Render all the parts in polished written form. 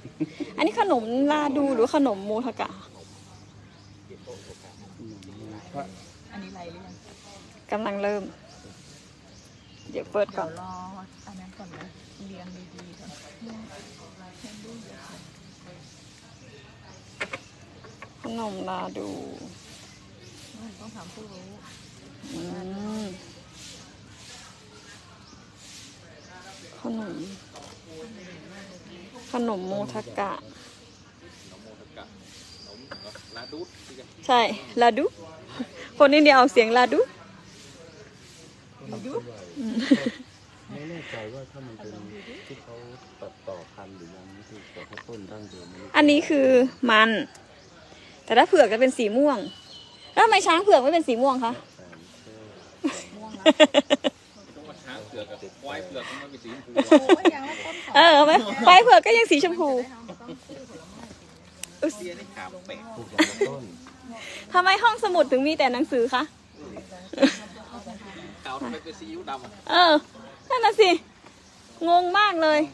อันนี้ขนมลาดูหรือขนมโมทากะอันนี้ไรหรือยังกำลังเริ่มเดี๋ยวเปิดก่อนรออันนั้นก่อนนะเรียงดีๆก่อนขนมลาดูต้องถามผู้รู้ขนมโมทากะใช่ลาดูคนนี้เนี่ยเอาเสียงลาดูไม่แน่ใจว่าถ้ามันเป็นที่เขาตัดต่อพันธุ์หรือยังนี่คือต่อข้าวต้นดั้งเดิมอันนี้คือมันแต่ถ้าเผือกจะเป็นสีม่วงแล้วทำไมช้างเผือกไม่เป็นสีม่วงคะช้างเผือกกับควายเผือกมันเป็นสีชมพูควายเผือกก็ยังสีชมพูทำไมห้องสมุดถึงมีแต่หนังสือคะเก่าทำไมเป็นสีอิ๊วดำนั่นน่ะสิงงมากเลย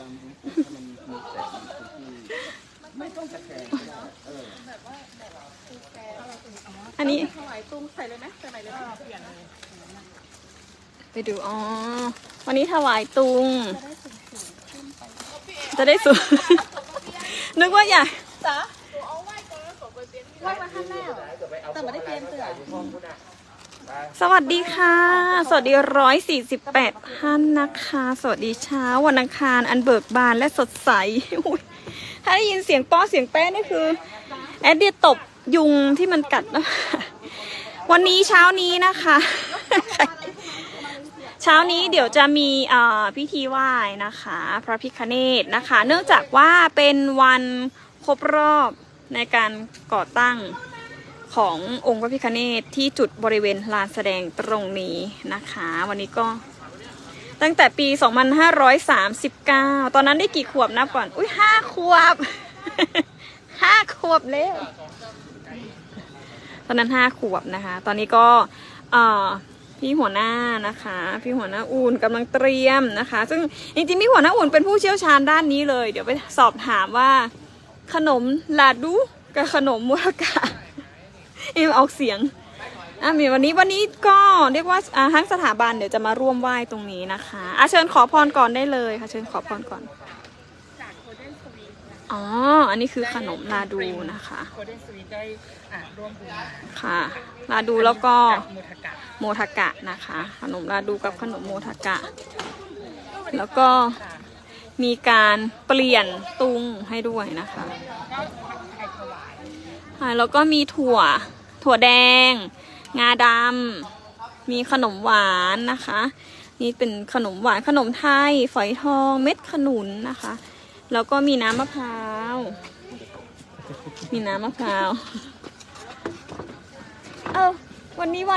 อันนี้ถวายตุงใส่เลยไหมใส่เลยไปดูวันนี้ถวายตุงจะได้สูงนึกว่าอยากไหว้มาข้างหน้าแต่ไม่ได้เตรียมเสื้อสวัสดีค่ะสวัสดี148ท่านนะคะสวัสดีเช้าวันอังคารอันเบิกบานและสดใสถ้าได้ยินเสียงป้อเสียงแป้นี่คือแอดเดียตบยุงที่มันกัดนะวันนี้เช้านี้นะคะเช้านี้เดี๋ยวจะมีพิธีไหว้นะคะพระพิฆเนศนะคะเนื่องจากว่าเป็นวันครบรอบในการก่อตั้งขององค์พระพิฆเนศที่จุดบริเวณลานแสดงตรงนี้นะคะวันนี้ก็ตั้งแต่ปี2539ตอนนั้นได้กี่ขวบนับก่อนอุ้ย5 ขวบ5 ขวบแล้วตอนนั้น5 ขวบนะคะตอนนี้ก็พี่หัวหน้านะคะพี่หัวหน้าอุ่นกำลังเตรียมนะคะซึ่งจริงๆพี่หัวหน้าอุ่นเป็นผู้เชี่ยวชาญด้านนี้เลยเดี๋ยวไปสอบถามว่าขนมลาดูกับขนมโมทากะออกเสียงมีวันนี้ก็เรียกว่าทั้งสถาบันเดี๋ยวจะมาร่วมไหว้ตรงนี้นะคะเชิญขอพรก่อนได้เลยค่ะเชิญขอพรก่อนอันนี้คือขนมลาดูนะคะร่วมบุญค่ะลาดูแล้วก็โมทากะนะคะขนมลาดูกับขนมโมทากะแล้วก็มีการเปลี่ยนตุงให้ด้วยนะคะแล้วก็มีถั่วแดงงาดำมีขนมหวานนะคะนี่เป็นขนมหวานขนมไทยฝอยทองเม็ดขนุนนะคะแล้วก็มีน้ำมะพร้าววันนี้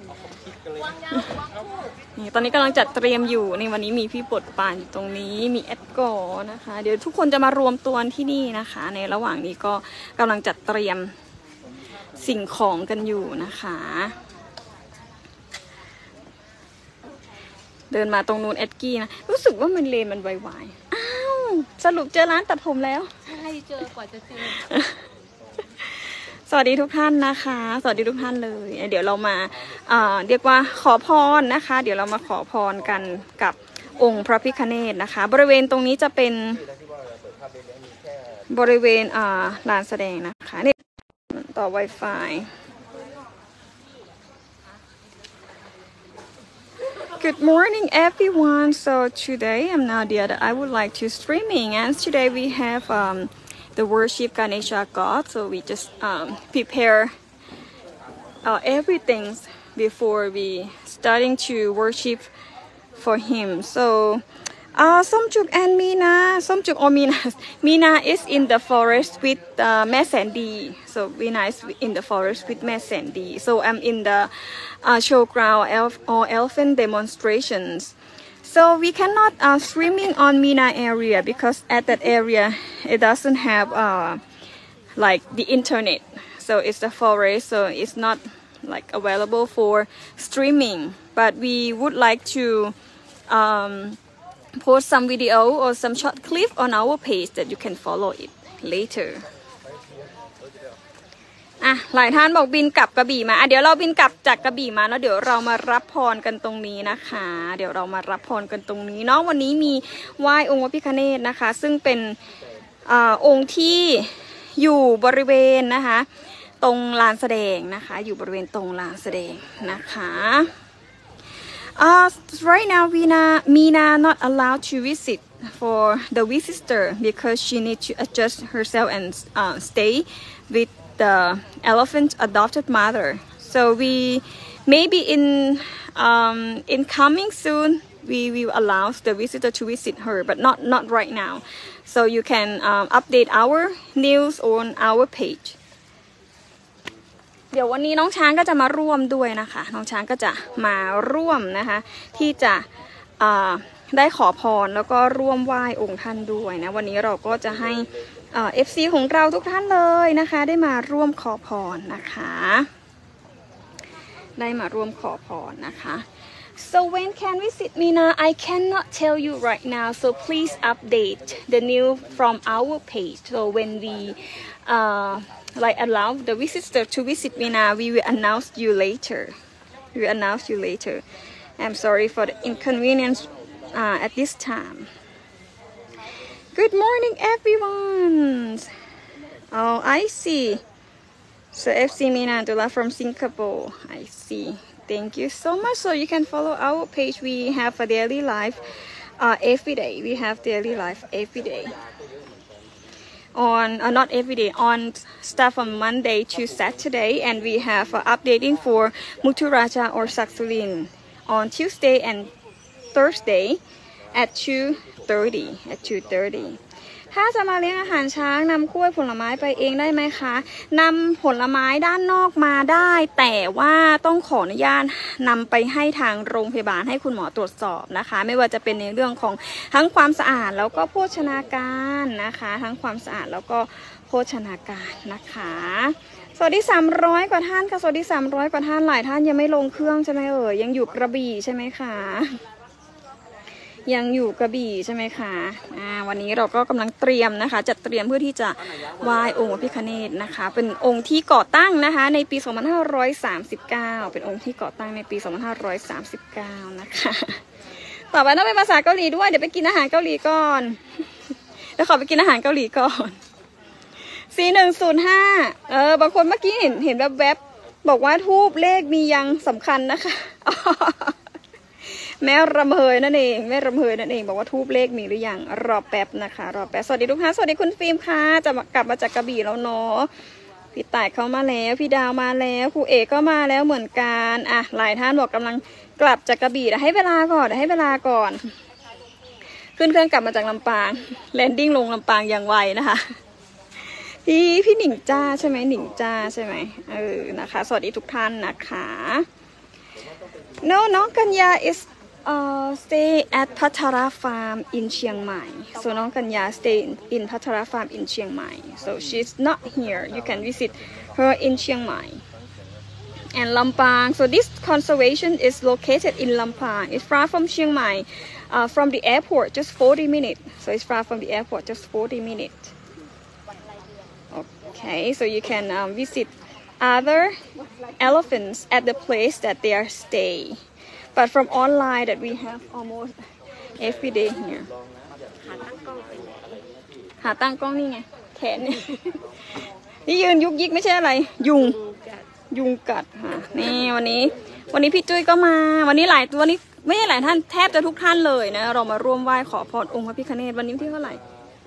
นี่ตอนนี้กำลังจัดเตรียมอยู่ในวันนี้มีพี่ปดปานอยู่ตรงนี้มีแอดกอนะคะเดี๋ยวทุกคนจะมารวมตัวที่นี่นะคะในระหว่างนี้ก็กำลังจัดเตรียมสิ่งของกันอยู่นะคะเดินมาตรงนู้นแอดกี้นะรู้สึกว่ามันเลนมันไวๆอ้าวสรุปเจอร้านตัดผมแล้วใช่เจอกว่าจะเจอสวัสดีทุกท่านนะคะสวัสดีทุกท่านเลยเดี๋ยวเรามาเรียกว่าขอพรนะคะเดี๋ยวเรามาขอพรกันกับองค์พระพิฆเนศนะคะบริเวณตรงนี้จะเป็นบริเวณลานแสดงนะคะเนี่ยต่อ Wi-Fi Good morning everyone so today I'm Nadia that I would like to streaming and today we have the worship Ganesha God so we just prepare everything before we starting to worship for him so Somchuk and Mina is in the forest with Messendi. So Mina is in the forest with Messendi. So I'm in the showground or elephant demonstrations. So we cannot streaming on Mina area because at that area it doesn't have like the internet. So it's the forest, so it's not like available for streaming. But we would like to post some video or some short clip on our page that you can follow it later อ่ะหลายท่านบอกบินกลับกระบี่มาเดี๋ยวเราบินกลับจากกระบี่มาแล้วเดี๋ยวเรามารับพรกันตรงนี้นะคะเดี๋ยวเรามารับพรกันตรงนี้เนาะวันนี้มีไหว้องค์พระพิฆเนศนะคะซึ่งเป็นองค์ที่อยู่บริเวณนะคะตรงลานแสดงนะคะอยู่บริเวณตรงลานแสดงนะคะ right now Mina not allowed to visit for the visitor because she needs to adjust herself and stay with the elephant adopted mother. So we maybe in coming soon we will allow the visitor to visit her, but not right now. So you can update our news on our page. เดี๋ยววันนี้น้องช้างก็จะมาร่วมด้วยนะคะน้องช้างก็จะมาร่วมนะคะที่จะได้ขอพรแล้วก็ร่วมไหว้องค์ท่านด้วยนะวันนี้เราก็จะให้FC ของเราทุกท่านเลยนะคะได้มาร่วมขอพรนะคะได้มาร่วมขอพรนะคะ So when can we visit Mina? I cannot tell you right now, so please update the news from our page. So when we like allow the visitor to visit Mina, we will announce you later. We will announce you later. I'm sorry for the inconvenience at this time. Good morning, everyone. Oh, I see. So FC Mina Dula from Singapore. I see. Thank you so much. So you can follow our page. We have a daily live every day. We have daily live every day. On not every day, on start from Monday to Saturday, and we have updating for Muturaja or Saksulin on Tuesday and Thursday at 2:30 at 2:30 ถ้าจะมาเลี้ยงอาหารช้างนำกล้วยผลไม้ไปเองได้ไหมคะนำผลไม้ด้านนอกมาได้แต่ว่าต้องขออนุญาตนำไปให้ทางโรงพยาบาลให้คุณหมอตรวจสอบนะคะไม่ว่าจะเป็นในเรื่องของทั้งความสะอาดแล้วก็โภชนาการนะคะทั้งความสะอาดแล้วก็โภชนาการนะคะสวัสดี300 กว่าท่านค่ะสวัสดี300 กว่าท่านหลายท่านยังไม่ลงเครื่องใช่ไหมยังอยู่กระบี่ใช่ไหมคะยังอยู่กระบี่ใช่ไหมคะวันนี้เราก็กำลังเตรียมนะคะจัดเตรียมเพื่อที่จะไหว้องค์พระพิฆเนศนะคะเป็นองค์ที่ก่อตั้งนะคะในปี2539เป็นองค์ที่ก่อตั้งในปี2539นะคะต่อไปต้องเป็นภาษาเกาหลีด้วยเดี๋ยวไปกินอาหารเกาหลีก่อนเดี๋ยวขอไปกินอาหารเกาหลีก่อน4105บางคนเมื่อกี้เห็นแวบๆบอกว่าทูบเลขมียังสำคัญนะคะแม่รำเพยนั่นเองแม่รำเพยนั่นเองบอกว่าทูบเลขมีหรือยังรอแป๊บนะคะรอแป๊บสวัสดีทุกท่านสวัสดีคุณฟิล์มค่ะจะกลับมาจากกระบี่แล้วเนาะพี่ต่ายเขามาแล้วพี่ดาวมาแล้วครูเอกก็มาแล้วเหมือนกันหลายท่านบอกกำลังกลับจากกระบี่แต่ให้เวลาก่อนขึ้นเครื่องกลับมาจากลำปางแลนดิ้งลงลำปางอย่างไวนะคะพี่หนิงจ้าใช่ไหมหนิงจ้าใช่ไหมนะคะสวัสดีทุกท่านนะคะ No น้องกัญญา is stay at Patara Farm in Chiang Mai. So น้องกัญญา stay in Patara Farm in Chiang Mai. So she's not here. You can visit her in Chiang Mai. And Lampang. So this conservation is located in Lampang. It's far from Chiang Mai. From the airport, just 40 minutes. So it's far from the airport, just 40 minutes. Okay, so you can visit other elephants at the place that they are stay. But from online that we have almost every day here. ขาตั้งกล้องนี่ไงแขนนี่ยืนยุกยิกไม่ใช่อะไรยุงกัดค่ะนี่วันนี้พี่จุ้ยก็มาวันนี้ไม่ใช่หลายท่านแทบจะทุกท่านเลยนะเรามาร่วมไหว้ขอพรองค์พระพิฆเนศวันนี้ที่เท่าไหร่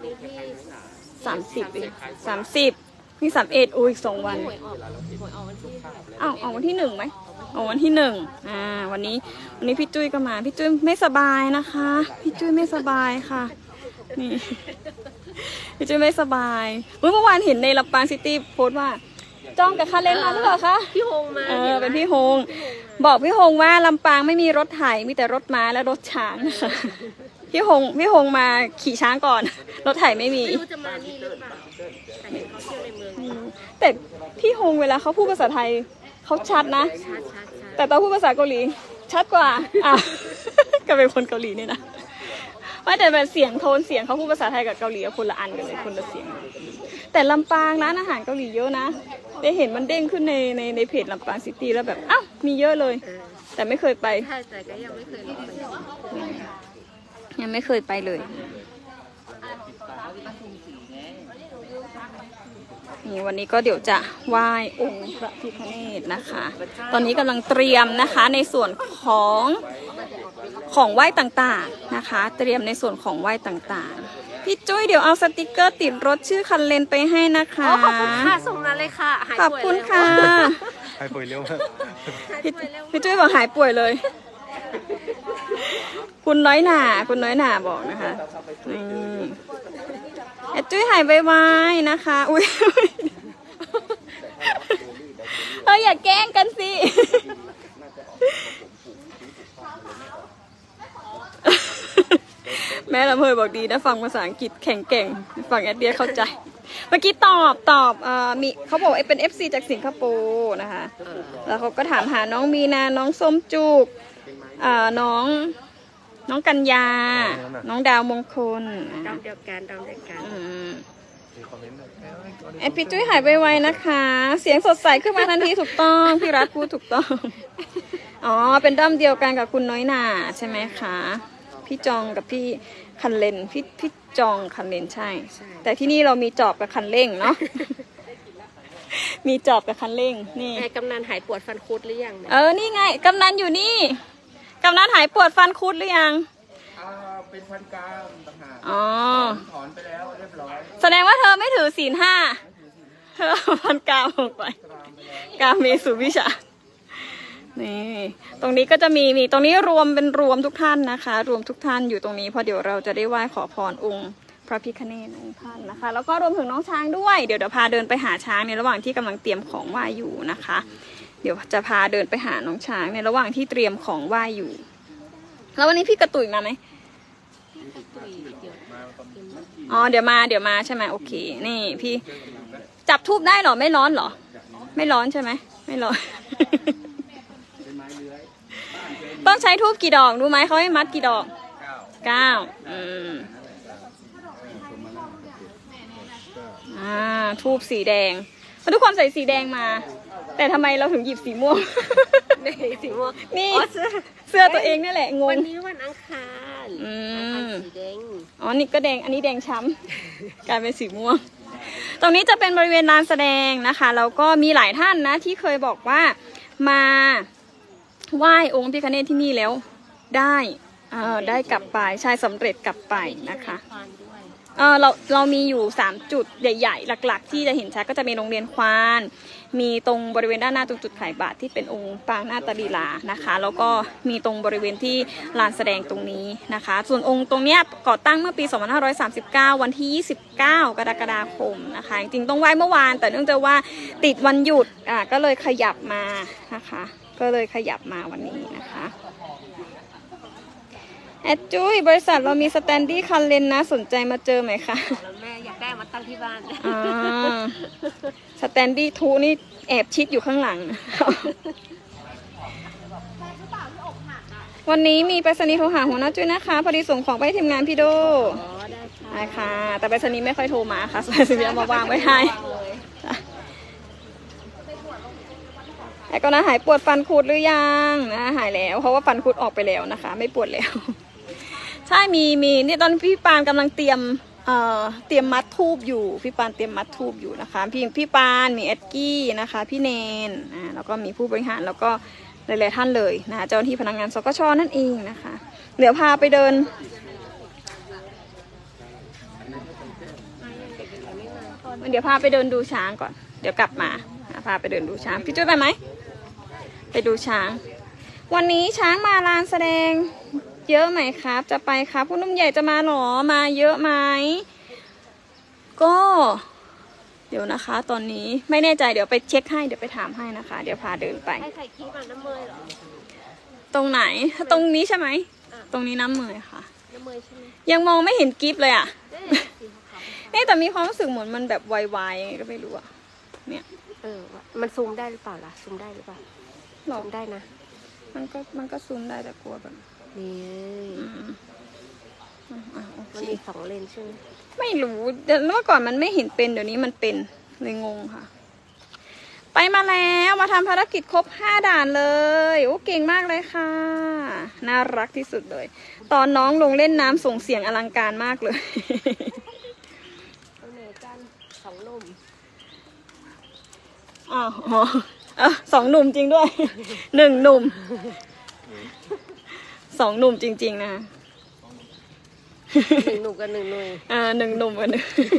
30นี่31อีก2 วันเอาวันที่1ไหมเอาวันที่1วันนี้พี่จุ้ยก็มาพี่จุ้ยไม่สบายนะคะพี่จุ้ยไม่สบายค่ะนี่พี่จุ้ยไม่สบายเมื่อวานเห็นในลำปางซิตี้โพสต์ว่าจ้องกับคาเลนมาหรือเปล่าคะพี่ฮงมาเป็นพี่ฮงบอกพี่ฮงว่าลำปางไม่มีรถไถมีแต่รถม้าและรถช้างนะคะพี่ฮงมาขี่ช้างก่อนรถไถไม่มีไม่รู้จะมานี่หรือเปล่าแต่พี่ฮงเวลาเขาพูดภาษาไทยเขาชัดนะแต่ตอนพูดภาษาเกาหลีชัดกว่าก็เป็นคนเกาหลีนี่นะว่าแต่แบบเสียงโทนเสียงเขาพูดภาษาไทยกับเกาหลีคนละอันกันเลยคนละเสียง แต่ลำปางร้านอาหารเกาหลีเยอะนะได้เห็นมันเด้งขึ้นในเพจลำปางซิตี้แล้วแบบอ้าวมีเยอะเลย แต่ไม่เคยไปใช่แต่ก็ยังไม่เคยลองไปยังไม่เคยไปเลยนี่วันนี้ก็เดี๋ยวจะไหว้องค์พระพิฆเนศนะคะ ตอนนี้กำลังเตรียมนะคะในส่วนของไหว้ต่างๆนะคะ เตรียมในส่วนของไหว้ต่างๆพี่จุ้ยเดี๋ยวเอาสติกเกอร์ติดรถชื่อคันเลนไปให้นะคะขอบคุณค่ะส่งมาเลยค่ะหายขอบป่วยคุณแล้วค่ะให้ป่วยเร็วมากพี่จุ้ยบอกหายป่วยเลย คุณน้อยหน่าบอกนะคะจุ้ยหายไวๆนะคะ อุ้ยอย่าแกล้งกันสิ แม่ลำเพยบอกดีนะฟังภาษาอังกฤษแข็งแกร่งฟังแอดเดียเข้าใจ เมื่อกี้ตอบมีเขาบอกเป็น FC จากสิงคโปร์นะคะ แล้วเขาก็ถามหาน้องมีนาน้องส้มจุกน้องกัญญา น้องดาวมงคลดาวเดียวกันแอดพี่จุ้ยหายไวๆนะคะ เสียงสดใสขึ้นมาทันทีถูกต้องพี่รัฐพูดถูกต้องอ๋อเป็นด้อมเดียวกันกับคุณน้อยหน่าใช่ไหมคะพี่จองกับพี่คันเลนพี่จองคันเลนใช่แต่ที่นี่เรามีจอบกับคันเร่งเนาะ มีจอบกับคันเร่งนี่กำนันหายปวดฟันคุดหรือยังนี่ไงกำนันอยู่นี่กำนันหายปวดฟันคุดหรือยังเป็นฟันกรามต่างหากอ๋อถอนไปแล้วเรียบร้อยแสดงว่าเธอไม่ถือศีล 5เธอเอาฟันกรามออกไปกามเมสุวิชานี่ตรงนี้ก็จะมีตรงนี้รวมทุกท่านนะคะรวมทุกท่านอยู่ตรงนี้เพราะเดี๋ยวเราจะได้ไหว้ขอพรองค์พระพิฆเนศองค์ท่านนะคะแล้วก็รวมถึงน้องช้างด้วยเดี๋ยวพาเดินไปหาช้างในระหว่างที่กำลังเตรียมของไหว้อยู่นะคะเดี๋ยวจะพาเดินไปหาน้องช้างในระหว่างที่เตรียมของไหว้อยู่แล้ววันนี้พี่กระตุยมาไหมอ๋อเดี๋ยวมาใช่ไหมโอเคนี่พี่จับทูบได้เหรอไม่ร้อนเหรอไม่ร้อนใช่ไหมไม่ร้อน ต้องใช้ทูบกี่ดอกรู้ไหมเขาให้มัดกี่ดอกทูบสีแดงทุกคนใส่สีแดงมาแต่ทำไมเราถึงหยิบสีม่วงสีม่วงนี่เสื้อตัวเองนี่แหละงงวันนี้วันอังคารสีแดงอ๋อนี่ก็แดงอันนี้แดงช้ำ กลายเป็นสีม่วงตรงนี้จะเป็นบริเวณลานแสดงนะคะแล้วก็มีหลายท่านนะที่เคยบอกว่ามาไหว้องค์พระพิฆเนศที่นี่แล้วได้กลับไปใช่สำเร็จกลับไปนะคะเรามีอยู่3จุดใหญ่ๆหลักๆที่จะเห็นชัดก็จะมีโรงเรียนควานมีตรงบริเวณด้านหน้าตรงจุดขายบาตรที่เป็นองค์ปางนาตลีลานะคะแล้วก็มีตรงบริเวณที่ลานแสดงตรงนี้นะคะส่วนองค์ตรงเนี้ยก่อตั้งเมื่อปี2539วันที่29กรกฎาคมนะคะจริงๆต้องไหว้เมื่อวานแต่เนื่องจากว่าติดวันหยุดก็เลยขยับมานะคะก็เลยขยับมาวันนี้นะคะแอดจุ้ยบริษัทเรามีสแตนดี้คันเลนนะสนใจมาเจอไหมคะแม่อยากได้มาตั้งที่บ้านสแตนดี้ทูนี่แอบชิดอยู่ข้างหลัง วันนี้มีไปรษณีย์โทรหาหัวหน้าจุ้ยนะคะพอดีส่งของไปทีมงานพี่โดได้ค่ะแต่ไปรษณีย์ไม่ค่อยโทรมาค่ะส่วนสิ่งที่เอามาวางไว้ให้แต่ก็นะหายปวดฟันคุดหรือยังนะหายแล้วเพราะว่าฟันคุดออกไปแล้วนะคะไม่ปวดแล้วใช่มีนี่ตอนพี่ปานกำลังเตรียมมัดทูบอยู่พี่ปานเตรียมมัดทูบอยู่นะคะพี่ปานมีแอดกี้นะคะพี่เนนแล้วก็มีผู้บริหารแล้วก็หลายๆท่านเลยนะคะเจ้าหน้าที่พนักงานสกช.นั่นเองนะคะเดี๋ยวพาไปเดินดูช้างก่อนเดี๋ยวกลับมาพาไปเดินดูช้างพี่จุ้ยไปไหมไปดูช้างวันนี้ช้างมาลานแสดงเยอะไหมครับจะไปครับผู้นุ่มใหญ่จะมาหรอมาเยอะไหมก็เดี๋ยวนะคะตอนนี้ไม่แน่ใจเดี๋ยวไปเช็คให้เดี๋ยวไปถามให้นะคะเดี๋ยวพาเดินไปให้ใส่คลิปน้ำเมยเหรอตรงไหนตรงนี้ใช่ไหมตรงนี้น้ำเมยค่ะน้ำเมยใช่ไหมยังมองไม่เห็นกิฟเลยอ่ะนี่แต่มีความรู้สึกเหมือนมันแบบวายๆยังไงก็ไม่รู้อ่ะเนี่ยมันซูมได้หรือเปล่าล่ะซูมได้หรือเปล่าซูมได้นะมันก็ซูมได้แต่กลัวแบบนี่โอเคมันมี2 เลนใช่ไหมไม่รู้เมื่อก่อนมันไม่เห็นเป็นเดี๋ยวนี้มันเป็นเลยงงค่ะ ไปมาแล้วมาทำภารกิจครบ5 ด่านเลยโอ้เก่งมากเลยค่ะน่ารักที่สุดเลย ตอนน้องลงเล่นน้ำส่งเสียงอลังการมากเลยเอาไหนกัน2 หนุ่มอ๋อ2 หนุ่มจริงด้วย 1 หนุ่ม 2 หนุ่มจริงๆนะ 1 หนุ่มกับ1 หนุ่ย 1 หนุ่มกับ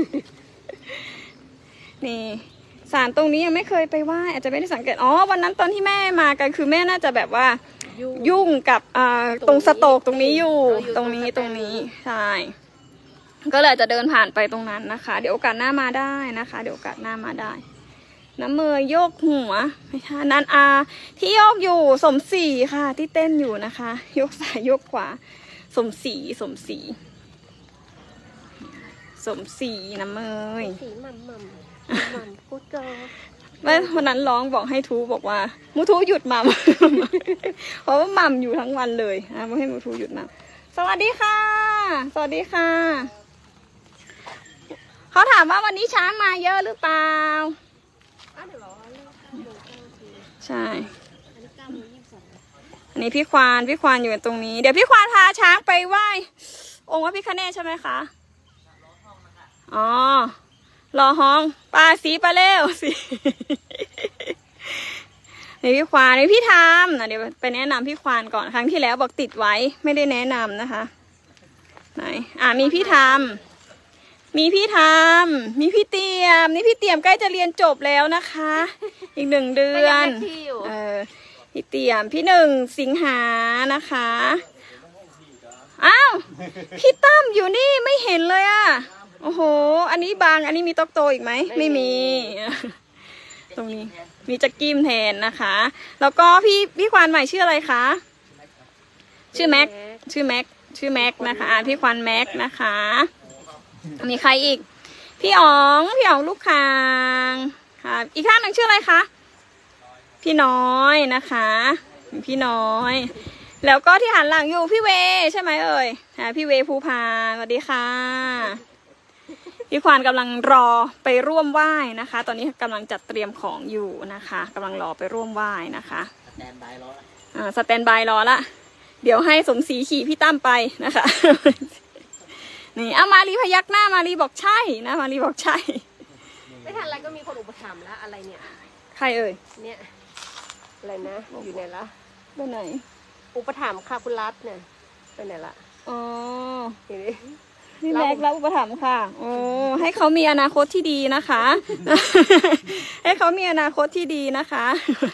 นี่ศาลตรงนี้ยังไม่เคยไปไหว้อาจจะไม่ได้สังเกตวันนั้นตอนที่แม่มากันคือแม่น่าจะแบบว่ายุ่งกับตรงสโตกตรงนี้อยู่ตรงนี้ใช่ก็เลยจะเดินผ่านไปตรงนั้นนะคะเดี๋ยวโอกาสหน้ามาได้นะคะเดี๋ยวโอกาสหน้ามาได้น้ำมือโยกหัวไม่ใช่นั่นที่โยกอยู่สมศรีค่ะที่เต้นอยู่นะคะยกซ้ายยกขวาสมศรีน้ำเมยสีหม่ำพูดเกินแม่วันนั้นร้องบอกให้ทูบอกว่ามูทูหยุดมัม เพราะว่ามัมอยู่ทั้งวันเลยนะไม่ให้มูทูหยุดมัมสวัสดีค่ะเขาถามว่าวันนี้ช้างมาเยอะหรือเปล่าใช่อันนี้พี่ควานอยู่ตรงนี้เดี๋ยวพี่ควานพาช้างไปไหว้องค์พระพิฆเนศใช่ไหมคะอ๋อรอห้องปลาสีปลาเร็วสินี่พี่ควานนี่พี่ทำนะเดี๋ยวไปแนะนำพี่ควานก่อนครั้งที่แล้วบอกติดไว้ไม่ได้แนะนำนะคะไหนมีพี่ทำมีพี่เตรียมใกล้จะเรียนจบแล้วนะคะ อีก1 เดือนพี่เตรียมพี่1 สิงหานะคะอ้าวพี่ตั้มอยู่นี่ไม่เห็นเลยอ่ะโอ้โหอันนี้บางอันนี้มีต๊อกโตอีกไหมไม่มีตรงนี้มีจักกิ้มแทนนะคะแล้วก็พี่ควานใหม่ชื่ออะไรคะชื่อแม็กนะคะพี่ควานแม็กนะคะมีใครอีกพี่อ๋องลูกคางค่ะอีกท่านหนึ่งชื่ออะไรคะพี่น้อยนะคะพี่น้อยแล้วก็ที่หันหลังอยู่พี่เวใช่ไหมเอ่ยพี่เวภูพานสวัสดีค่ะพี่ควานกำลังรอไปร่วมไหว้นะคะตอนนี้กำลังจัดเตรียมของอยู่นะคะกำลังรอไปร่วมไหว้นะคะสแตนบายรอละเดี๋ยวให้สมศรีขี่พี่ตั้มไปนะคะนี่มารีพยักหน้ามารีบอกใช่นะมารีบอกใช่ไม่ทันอะไรก็มีคนอุปถัมภ์แล้วอะไรเนี่ยใครเอ่ยเนี่ยอะไรนะอยู่ไหนละไปไหนอุปถัมภ์ค่ะคุณรัตเนี่ยไปไหนละอ๋อทีนี้นี่แม็กแล้วอุปถัมภ์ค่ะโอ้ให้เขามีอนาคตที่ดีนะคะ ให้เขามีอนาคตที่ดีนะคะ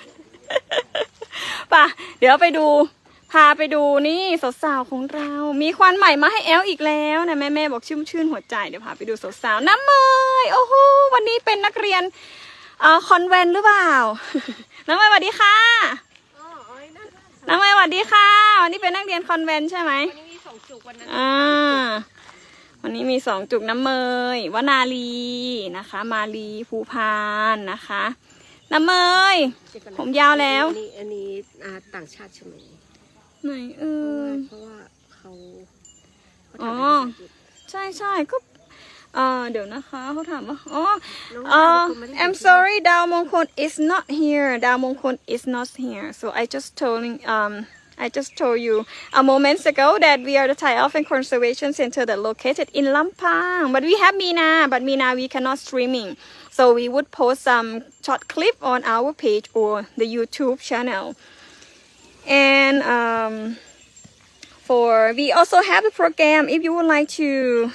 ป่ะเดี๋ยวพาไปดูนี่สาวๆของเรามีควันใหม่มาให้แอลอีกแล้วนะแม่บอกชื่นหัวใจเดี๋ยวพาไปดูสาวๆน้ำเมยโอ้โหวันนี้เป็นนักเรียนคอนแวนต์หรือเปล่า น้ำเมยสวัสดีค่ะน้ำเมยสวัสดีค่ะวันนี้เป็นนักเรียนคอนแวนต์ใช่ไหมวันนี้มี2 จุกวันนั้นวันนี้มี2 จุกน้ำเมยวนาลีนะคะมาลีภูพานนะคะน้ำเมยผมยาวแล้วอันนี้ต่างชาติใช่ไหมไหนเพราะว่าเขาใช่ก็เดี๋ยวนะคะเขาถามว่าI'm sorry ดาวมงคล is not here ดาวมงคล is not here so I just told you a moment ago that we are the Thai Elephant Conservation Center that located in Lampang but we have Mina we cannot streaming so we would post some short clip on our page or the YouTube channel and we also have a program if you would like to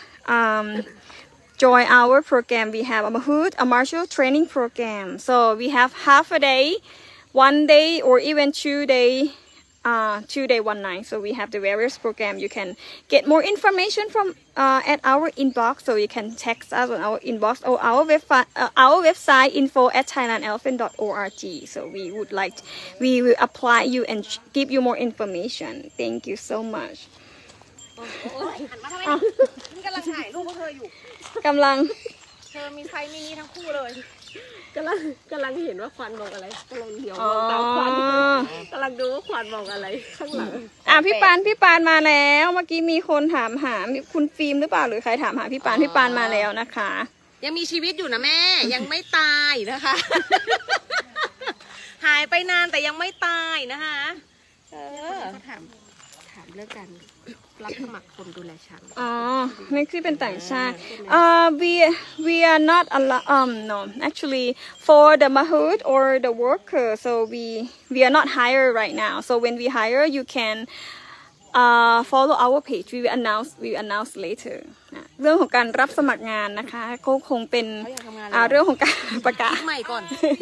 join our program we have a Mahout a martial training program so we have half a day 1 day or even 2 day 1 night so we have the various program you can get more information from at our inbox so you can text us on our inbox or our website info@thailandelephant.org so we will apply you and give you more information thank you so much หันมาทำไมนี่กำลังถ่ายรูปพวกเธออยู่กำลังเธอมีไซส์มินิทั้งคู่เลยกำลังเห็นว่าควันบอกอะไรกำลังเดี๋ยวอ๋อตามควันกำลังดูว่าควันบอกอะไรข้างหลังพี่ปานมาแล้ว เมื่อกี้มีคนถามหาคุณฟิล์มหรือเปล่าหรือใครถามหาพี่ปานมาแล้วนะคะยังมีชีวิตอยู่นะแม่ยังไม่ตายนะคะ หายไปนานแต่ยังไม่ตายนะคะเขาถามเรื่องการรับสมัครคนดูแลช้างอ๋อนี่คือเป็นต่างชาติ we are not no actually for the mahout or the worker so we are not hired right now so when we hire you can follow our page we will announce later เรื่องของการรับสมัครงานนะคะก็คงเป็นเรื่องของการประกาศคิดใหม่ก่อน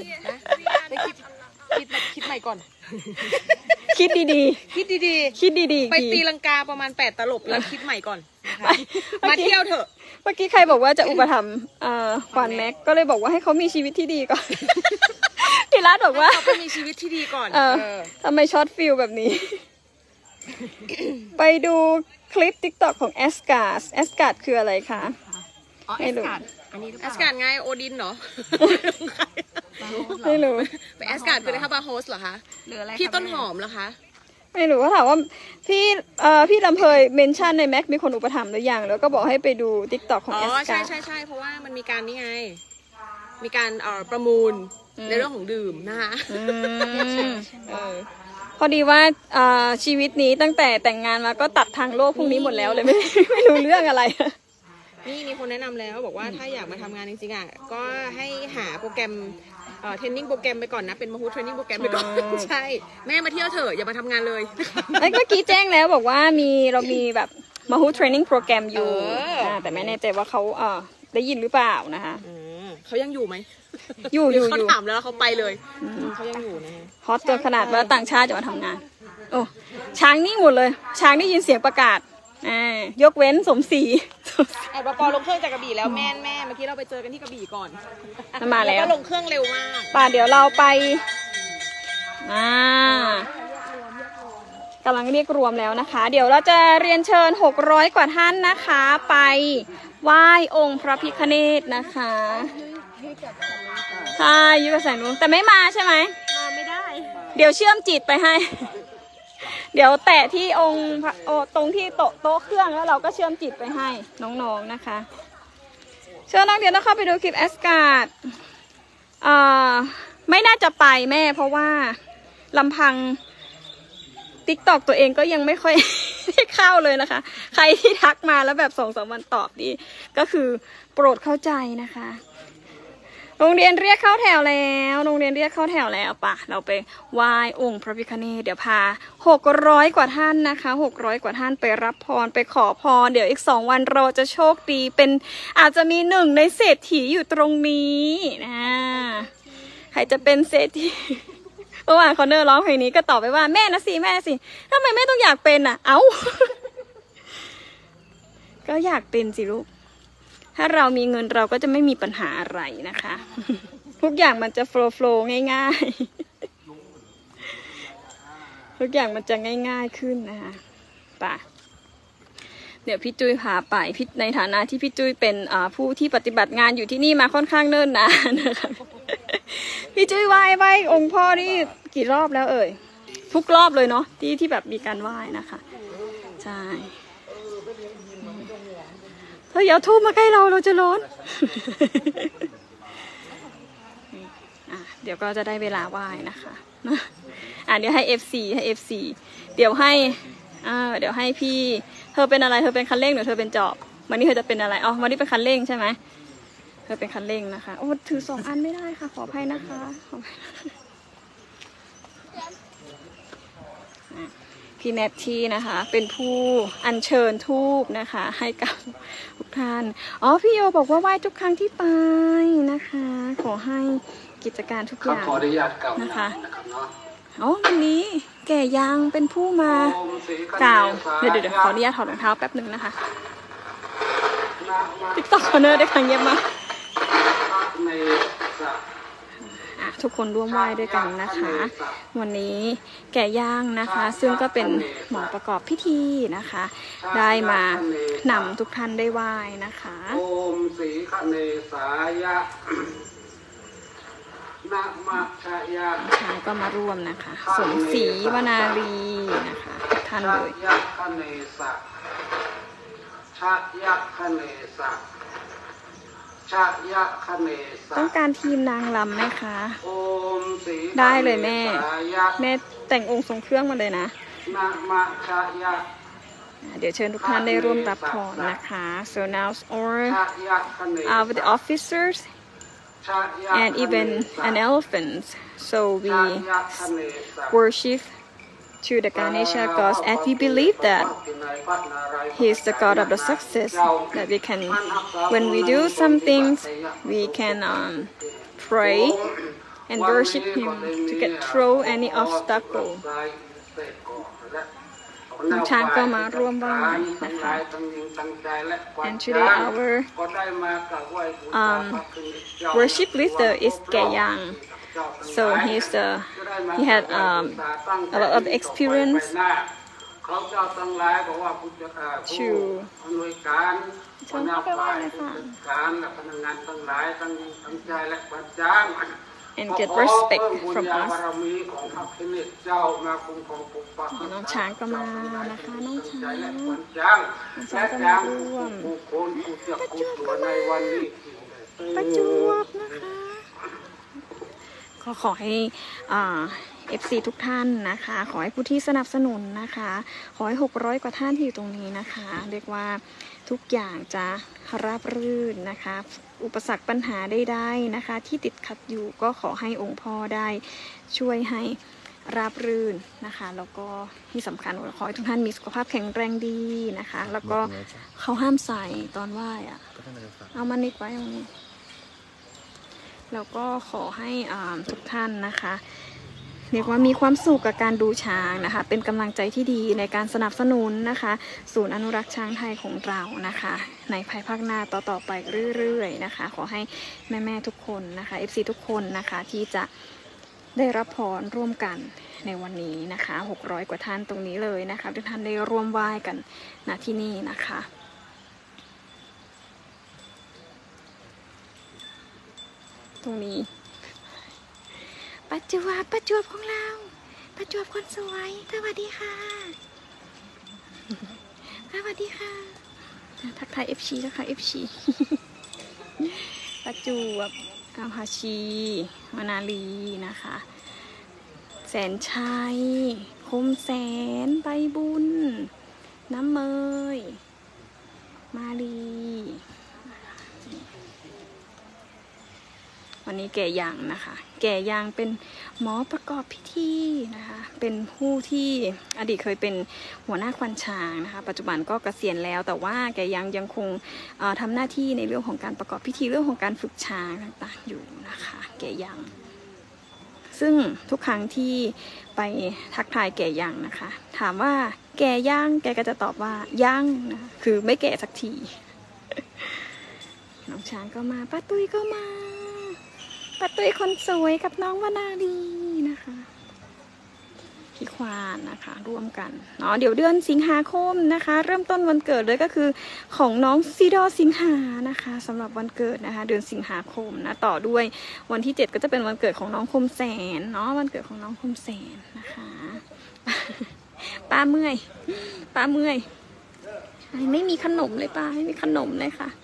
คิดใหม่ก่อนคิดดีคิดดีๆคิดดีๆไปตีลังกาประมาณ8 ตลบแล้วคิดใหม่ก่อนนะคะมามาเที่ยวเถอะเมื่อกี้ใครบอกว่าจะอุปถัมภ์ขวัญแม็กก็เลยบอกว่าให้เขามีชีวิตที่ดีก่อน พี่รัฐบอกว่าเขาไปมีชีวิตที่ดีก่อนทำไมช็อตฟิลแบบนี้ ไปดูคลิป TikTok ของแอสการ์ดคืออะไรคะอ๋อไม่รู้แอสการ์ดไงโอดินเหรอไม่รู้ไปแอสการ์ดคืออะไรคะบาร์โฮสเหรอคะพี่ต้นหอมเหรอคะไม่รู้เขาถามว่าพี่ลำเพยเมนชั่นในแม็กมีคนอุปถัมภ์หรือยังแล้วก็บอกให้ไปดู TikTok ของอ๋แออสการ์ดใช่เพราะว่ามันมีการนี่ไงมีการประมูลในเรื่องของดื่มนะคะพอดีว่าชีวิตนี้ตั้งแต่แต่งงานมาก็ตัดทางโลกพวกนี้หมดแล้วเลยไม่รู้เรื่องอะไรนี่มีคนแนะนำแล้วบอกว่าถ้าอยากมาทำงานจริงๆอ่ะก็ให้หาโปรแกรมเทรนนิ่งโปรแกรมไปก่อนนะเป็นมาฮูเทรนนิ่งโปรแกรมไปก่อนใช่แม่มาเที่ยวเถอะอย่ามาทำงานเลยเมื่อกี้แจ้งแล้วบอกว่าเรามีแบบมาฮูเทรนนิ่งโปรแกรมอยู่แต่ไม่แน่ใจว่าเขาได้ยินหรือเปล่านะคะเขายังอยู่ไหมอยู่เขาถามแล้วเขาไปเลยเขายังอยู่นะฮอตจนขนาดว่าต่างชาติจะมาทำงานโอ้ช้างนิ่งหมดเลยช้างได้ยินเสียงประกาศยกเว้นสมศรีแอบปอลงเครื่องจากกระบี่แล้วแม่เมื่อกี้เราไปเจอกันที่กระบี่ก่อนมาแล้วก็ลงเครื่องเร็วมากป่ะเดี๋ยวเราไปกำลังเรียกรวมแล้วนะคะเดี๋ยวเราจะเรียนเชิญ600 กว่าท่านนะคะไปไหว้องค์พระพิฆเนศนะคะใช่ยุกับแสงนุ้งแต่ไม่มาใช่ไหมมาไม่ได้เดี๋ยวเชื่อมจิตไปให้ เดี๋ยวแตะที่องค์ตรงที่โต๊ะเครื่องแล้วเราก็เชื่อมจิตไปให้น้องๆนะคะเชิญน้องเดี๋ยวต้องเข้าไปดูคลิปแอสการ์ดไม่น่าจะไปแม่เพราะว่าลำพัง TikTok ตัวเองก็ยังไม่ค่อย ได้เข้าเลยนะคะใครที่ทักมาแล้วแบบ2-3 วันตอบดีก็คือโปรดเข้าใจนะคะโรงเรียนเรียกเข้าแถวแล้วป่ะเราไปไหว้องค์พระพิฆเนศเดี๋ยวพา600 กว่าท่านนะคะ600 กว่าท่านไปรับพรไปขอพรเดี๋ยวอีก2 วันเราจะโชคดีเป็นอาจจะมี1 ในเศรษฐีอยู่ตรงนี้นะใครจะเป็นเศรษฐีเมื่อวานคอนเนอร์ร้องเพลงนี้ก็ตอบไปว่าแม่นะสิทำไมแม่ต้องอยากเป็นอ่ะเอ้า ก็อยากเป็นสิลูกถ้าเรามีเงินเราก็จะไม่มีปัญหาอะไรนะคะ ทุกอย่างมันจะโฟล์ง่ายๆ ทุกอย่างมันจะง่ายๆขึ้นนะคะป่ะเดี๋ยวพี่จุ้ยพาไปในฐานะที่พี่จุ้ยเป็นผู้ที่ปฏิบัติงานอยู่ที่นี่มาค่อนข้างเนิ่นนานนะคะ พี่จุ้ยไหว้องค์พ่อนี่กี่รอบแล้วเอ่ยทุกรอบเลยเนาะที่แบบมีการไหว้นะคะใช่เธออย่าทูบมาใกล้เราจะร้อน เดี๋ยวก็จะได้เวลาไหว้นะคะเดี๋ยวให้ FC เดี๋ยวให้พี่เธอเป็นอะไรเธอเป็นคันเร่งหรือเธอเป็นจอบวันนี้เธอจะเป็นอะไรอ๋อวันนี้เป็นคันเร่งใช่ไหมเธอเป็นคันเร่งนะคะโอ้ถือ2 อันไม่ได้ค่ะขออภัยนะคะพี่แนทที่นะคะเป็นผู้อัญเชิญทูบนะคะให้กับทุกท่านพี่โยบอกว่าไหว้ทุกครั้งที่ไปนะคะขอให้กิจการทุกอย่างนะคะวันนี้แก่ยังเป็นผู้มากล่าวเดี๋ยวขออนุญาตถอดรองเท้าแป๊บหนึ่งนะคะTikTok คอนเนอร์ได้ครั้งเยี่ยมมากทุกคนร่วมไหว้ด้วยกันนะคะ วันนี้แก่ย่างนะคะ ซึ่งก็เป็นหมอประกอบพิธีนะคะ ได้มานำทุกท่านได้ไหว้นะคะโอมสีคเนสายะนะมะชะยะท่านก็มาร่วมนะคะสมศรีวนารีนะคะทุกท่านเลยชะยะคเนสะชะยะคเนสะชะยะคเนสะต้องการทีมนางรำไหมคะโอมสีได้เลยแม่สายะแม่แต่งองค์ทรงเครื่องมาเลยนะนะมะชะยะเดี๋ยวเชิญทุกท่านได้ร่วมรับพรนะคะ so now all ชะยะคเนสะ the officers ชะยะ and even an elephant so ชะ we ยะคเนสะ worship to the Ganesha gods as we believe that he is the god of the success that we can when we do some things we can pray and worship him to get through any obstacle น้องช้างก็มาร่วมไหว้นะคะ and today our worship leader is Gayang so he had a lot of experience เขาเจ้าทั้งหลายบอกว่าผู้จัดผู้อำนวยการหัวหน้าฝ่ายผู้จัดการและพนักงานทั้งหลายทั้งใจและปัจจัย and get respect from us บารมีของพระพิฆเจ้ามาคุ้มครองปกปักน้องช้างก็มานะคะน้องช้างและปัจจัยและจางผู้คนผู้จักผู้ตัวในวันนี้ประจวบนะคะก็ขอให้FC ทุกท่านนะคะขอให้ผู้ที่สนับสนุนนะคะขอให้600 กว่าท่านที่อยู่ตรงนี้นะคะเรียกว่าทุกอย่างจะราบรื่นนะคะอุปสรรคปัญหาใดๆนะคะที่ติดขัดอยู่ก็ขอให้องค์พ่อได้ช่วยให้ราบรื่นนะคะแล้วก็ที่สำคัญขอให้ทุกท่านมีสุขภาพแข็งแรงดีนะคะแล้วก็เขาห้ามใส่ตอนไหว้อะเอามันนิดไว้ตรงนี้แล้วก็ขอให้ทุกท่านนะคะเรียกว่ามีความสุขกับการดูช้างนะคะเป็นกำลังใจที่ดีในการสนับสนุนนะคะศูนย์อนุรักษ์ช้างไทยของเรานะคะในภายภาคหน้าต่อไปเรื่อยๆนะคะขอให้แม่ๆทุกคนนะคะ FC ทุกคนนะคะที่จะได้รับพรร่วมกันในวันนี้นะคะ600 กว่าท่านตรงนี้เลยนะคะทุกท่านได้ร่วมไหว้กันณที่นี่นะคะตรงนี้ประจวบของเราประจวบคนสวยสวัสดีค่ะสวัสดีค่ะทักทาย FC นะคะ FC ประจวบอาภาชีวนาลีนะคะแสนชัยคมแสนใบบุญน้ำเมยมาลีวันนี้แก่ยังนะคะแก่ยังเป็นหมอประกอบพิธีนะคะเป็นผู้ที่อดีตเคยเป็นหัวหน้าควานช้างนะคะปัจจุบันก็เกษียณแล้วแต่ว่าแก่ยังคงทำหน้าที่ในเรื่องของการประกอบพิธีเรื่องของการฝึกช้างต่างๆอยู่นะคะแก่ยังซึ่งทุกครั้งที่ไปทักทายแก่ยังนะคะถามว่าแก่ยังแกก็จะตอบว่ายังนะคือไม่แก่สักทีน้องช้างก็มาป้าตุ้ยก็มาป้าตุ้ยคนสวยกับน้องวนาลีนะคะพี่ควานนะคะร่วมกันเนาะเดี๋ยวเดือนสิงหาคมนะคะเริ่มต้นวันเกิดเลยก็คือของน้องซีดอสิงหานะคะสำหรับวันเกิดนะคะเดือนสิงหาคมนะต่อด้วยวันที่7ก็จะเป็นวันเกิดของน้องคมแสนเนาะวันเกิดของน้องคมแสนนะคะป้าเมื่อยไม่มีขนมเลยป้าไม่มีขนมเลยค่ะ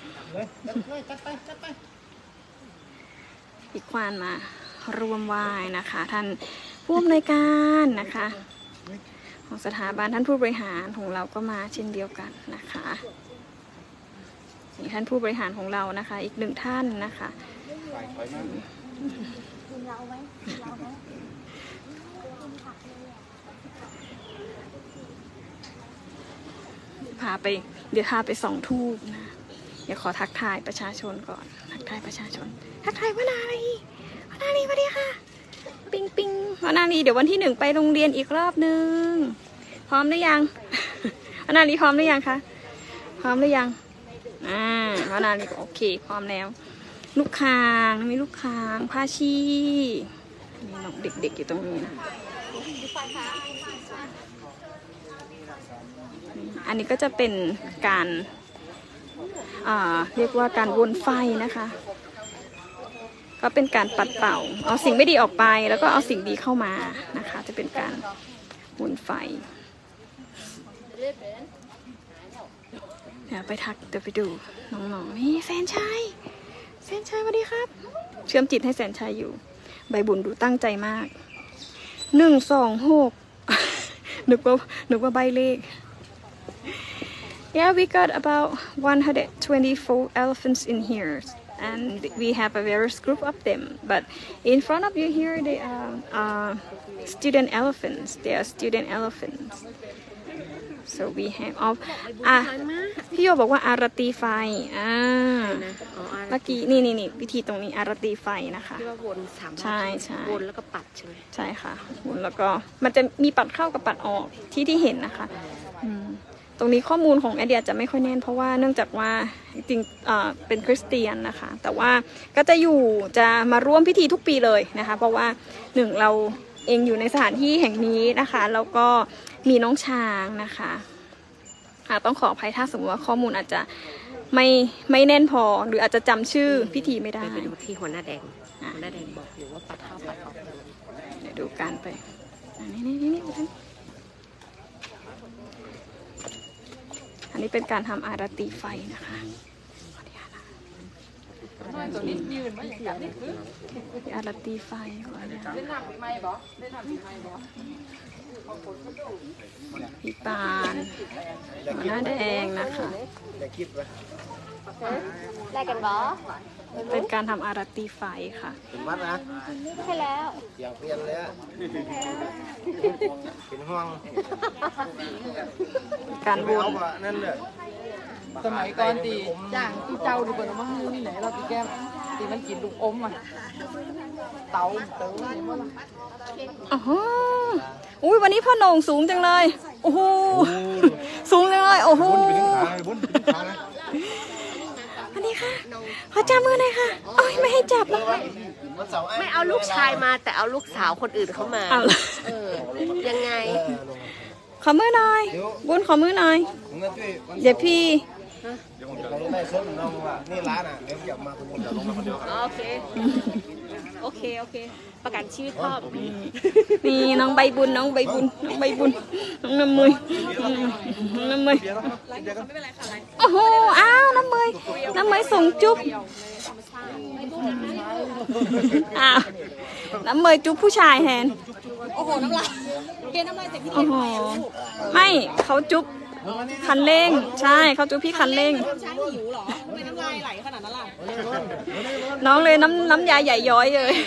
อีกควานมารวมไหว้นะคะท่านผู้อำนวยการนะคะของสถาบันท่านผู้บริหารของเราก็มาเช่นเดียวกันนะคะนี่ท่านผู้บริหารของเรานะคะอีก1 ท่านนะคะเดี๋ยวพาไปส่องธูปนะเดี๋ยวขอทักทายประชาชนก่อนทักทายวนาลีสวัสดีค่ะปิงวนาลีเดี๋ยววันที่1ไปโรงเรียนอีกรอบนึงพร้อมหรือยังวนาลีพร้อมหรือยังคะพร้อมหรือยังวนาลีโอเคพร้อมแล้วลูกคางมีลูกคางผ้าชีมีน้องเด็กๆอยู่ตรงนี้นะอันนี้ก็จะเป็นการเรียกว่าการวนไฟนะคะก็เป็นการปัดเป่าเอาสิ่งไม่ดีออกไปแล้วก็เอาสิ่งดีเข้ามานะคะจะเป็นการวนไฟเดี๋ยวไปดูน้องๆนี่แสนชัยสวัสดีครับเชื่อมจิตให้แสนชัยอยู่ใบบุญดูตั้งใจมาก126 นึกว่าใบเลขYeah, we got about 124 elephants in here, and we have a various group of them. But in front of you here, they are student elephants. They are student elephants. So we have all. พี่โยบอกว่าอารตีไฟเมื่อกี้นี่วิธีตรงนี้อารตีไฟนะคะที่ว่าวน3 รอบใช่วนแล้วก็ปัดใช่ไหมใช่ค่ะวนแล้วก็มันจะมีปัดเข้ากับปัดออกที่เห็นนะคะตรงนี้ข้อมูลของแอดเดียจะไม่ค่อยแน่นเพราะว่าเนื่องจากว่าจริงเป็นคริสเตียนนะคะแต่ว่าก็จะมาร่วมพิธีทุกปีเลยนะคะเพราะว่า1เราเองอยู่ในสถานที่แห่งนี้นะคะแล้วก็มีน้องช้างนะคะต้องขออภัยถ้าสมมติว่าข้อมูลอาจจะไม่แน่นพอหรืออาจจะจำชื่อพิธีไม่ได้ไปดูที่หัวหน้าแดงบอกอยู่ว่าปัดเข้าปัดออกเดี๋ยวดูการไปนี่อันนี้เป็นการทำอารตีไฟนะคะตัวนี้ยืนไม่อย่างนี้คืออารตีไฟขออนุญาตพี่ปานหัวหน้าแดงนะคะได้กันบอเป็นการทำอารตีไฟค่ะเป็นมัดนะใช่แล้วอย่างเปลี่ยนเลยเป็นห้องการวนนั่นเลยสมัยก่อนตีจ้างที่เจ้าดูเป็นว่าที่ไหนเราตีแก้มตีมันกินลูกอมอ่ะเต๋าอุ้ยวันนี้พ่อโหน่งสูงจังเลยโอ้โหสูงจังเลยโอ้โหอันนี้ค่ะขอจับมือหน่อยค่ะโอ้ยไม่ให้จับไม่เอาลูกชายมาแต่เอาลูกสาวคนอื่นเข้ามายังไงขอมือหน่อยบุญขอมือหน่อยเดี๋ยวพี่นี่ร้านอ่ะเดี๋ยวอยากมาคนเดียวลงมาคนเดียวโอเคประกันชีวิตพ่อนี่น้องใบบุญน้องน้ำมือโอ้โหอ้าวน้ำมือส่งจุ๊บน้ำมือจุ๊บผู้ชายแทนโอ้โหน้ำลายเกณฑ์น้ำลายเต็มที่โอ้โหไม่เขาจุ๊บคันเร่งใช่เขาจุ๊บพี่คันเร่งช้างหิวหรอทำไมน้ำลายไหลขนาดนั้นล่ะน้องเลยน้ำยาใหญ่ย้อยเลย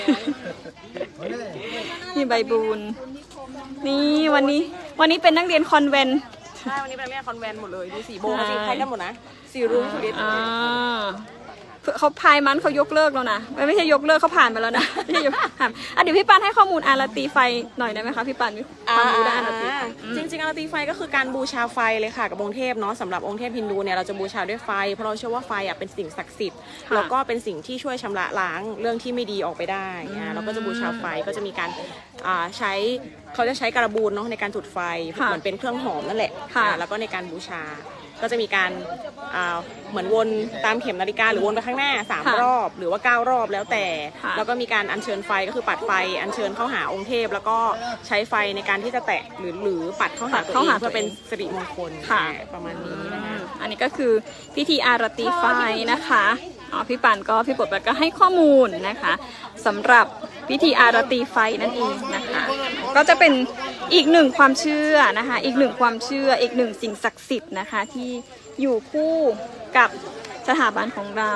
นี่ใบบุญนี่วันนี้เป็นนักเรียนคอนแวนต์ใช่วันนี้เป็นนักเรียนคอนแวนต์หมดเลยดูสีโบว์สีไทยกันหมดนะสีรุ้งสีเด็ดเขาพายมันเขายกเลิกแล้วนะไม่ใช่ยกเลิกเขาผ่านไปแล้วนะไม่ใช่ยกผ่านเดี๋ยวพี่ปานให้ข้อมูลอารตีไฟหน่อยได้ไหมคะพี่ปานมีความรู้ด้านอารตีจริงๆอารตีไฟก็คือการบูชาไฟเลยค่ะกับองค์เทพเนาะสำหรับองค์เทพฮินดูเนี่ยเราจะบูชาด้วยไฟเพราะเราเชื่อว่าไฟเป็นสิ่งศักดิ์สิทธิ์แล้วก็เป็นสิ่งที่ช่วยชำระล้างเรื่องที่ไม่ดีออกไปได้เราก็จะบูชาไฟก็จะมีการเขาจะใช้การบูนเนาะในการจุดไฟเหมือนเป็นเครื่องหอมนั่นแหละแล้วก็ในการบูชาก็จะมีการเหมือนวนตามเข็มนาฬิกาหรือวนไปข้างหน้า3 รอบหรือว่า9 รอบแล้วแต่แล้วก็มีการอัญเชิญไฟก็คือปัดไฟอัญเชิญเข้าหาองค์เทพแล้วก็ใช้ไฟในการที่จะแตะหรือปัดเข้าหาตัวเองเพื่อเป็นสิริมงคลประมาณนี้นะคะอันนี้ก็คือพิธีอารตีไฟนะคะพี่ปันก็พี่ปดก็ให้ข้อมูลนะคะสำหรับพิธีอารตีไฟนั่นเองนะคะก็จะเป็นอีกหนึ่งความเชื่อนะคะอีกหนึ่งความเชื่ออีกหนึ่งสิ่งศักดิ์สิทธิ์นะคะที่อยู่คู่กับสถาบันของเรา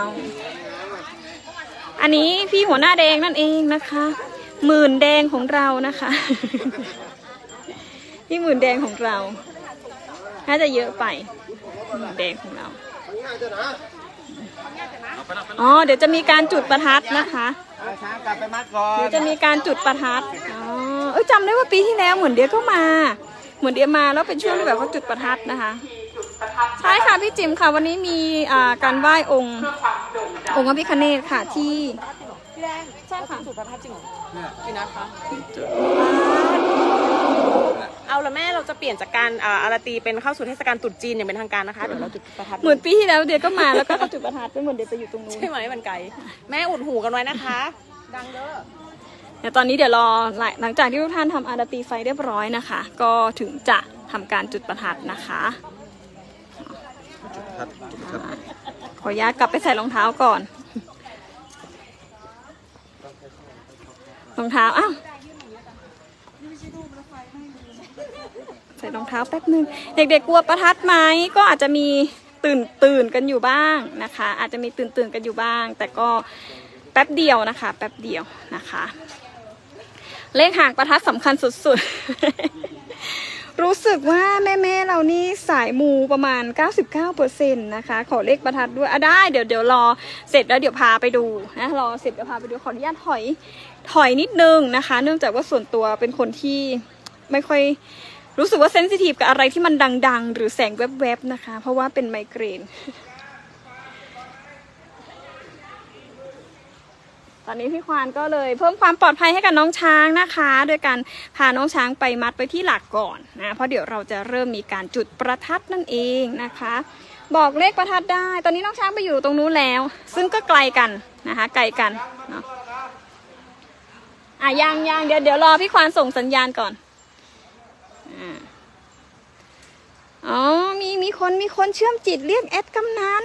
อันนี้พี่หัวหน้าแดงนั่นเองนะคะหมื่นแดงของเรานะคะพี่หมื่นแดงของเราน่าจะเยอะไปหมื่นแดงของเราเดี๋ยวจะมีการจุดประทัดนะคะเดี๋ยวจะมีการจุดประทัดจำได้ว่าปีที่แล้วเหมือนเดียก็มาแล้วเป็นช่วงที่แบบว่าจุดประทัดนะคะใช่ค่ะพี่จิ๋มค่ะวันนี้มีการไหว้องค์องค์พระพิฆเนศค่ะที่พี่แดงใช่ค่ะจุดประทัดจริงเหรอกี่นัดคะเอาละแม่เราจะเปลี่ยนจากการอาราตีเป็นเข้าสู่เทศกาลตรุษจีนอย่างเป็นทางการนะคะเดี๋ยวเราจุดประทัดเหมือนปีที่แล้วเดียก็มาแล้วก็เอาจุดประทัดไปเหมือนเดียไปอยู่ตรงนู้นใช่ไหมมันไกลแม่อุดหูกันไว้นะคะดังเด้อเดี๋ยวตอนนี้เดี๋ยวรอหลังจากที่ทุกท่านทำอาราตีไฟเรียบร้อยนะคะ ก็ถึงจะทำการจุดประทัดนะคะขออนุญาตกลับไปใส่รองเท้าก่อนรองเท้าอ้าวใส่รองเท้าแป๊บนึงเด็กๆกลัวประทัดไหมก็อาจจะมีตื่นกันอยู่บ้างนะคะอาจจะมีตื่นกันอยู่บ้างแต่ก็แป๊บเดียวนะคะแป๊บเดียวนะคะเลขหางประทัดสำคัญสุดๆ รู้สึกว่าแม่ๆเรานี่สายมูประมาณ 99% นะคะขอเลขประทัดด้วยได้เดี๋ยวรอเสร็จแล้วเดี๋ยวพาไปดูนะรอเสร็จเดี๋ยวพาไปดูขออนุญาตถอยนิดนึงนะคะเนื่องจากว่าส่วนตัวเป็นคนที่ไม่ค่อยรู้สึกว่าเซนซิทีฟกับอะไรที่มันดังๆหรือแสงแวบๆนะคะเพราะว่าเป็นไมเกรนตอนนี้พี่ควานก็เลยเพิ่มความปลอดภัยให้กับน้องช้างนะคะโดยการพาน้องช้างไปมัดไว้ที่หลักก่อนนะเพราะเดี๋ยวเราจะเริ่มมีการจุดประทัดนั่นเองนะคะบอกเลขประทัดได้ตอนนี้น้องช้างไปอยู่ตรงนู้นแล้วซึ่งก็ไกลกันนะคะไกลกันเนาะยังเดี๋ยวรอพี่ควานส่งสัญญาณก่อนอ๋อมีคนเชื่อมจิตเรียกแอดกำนัน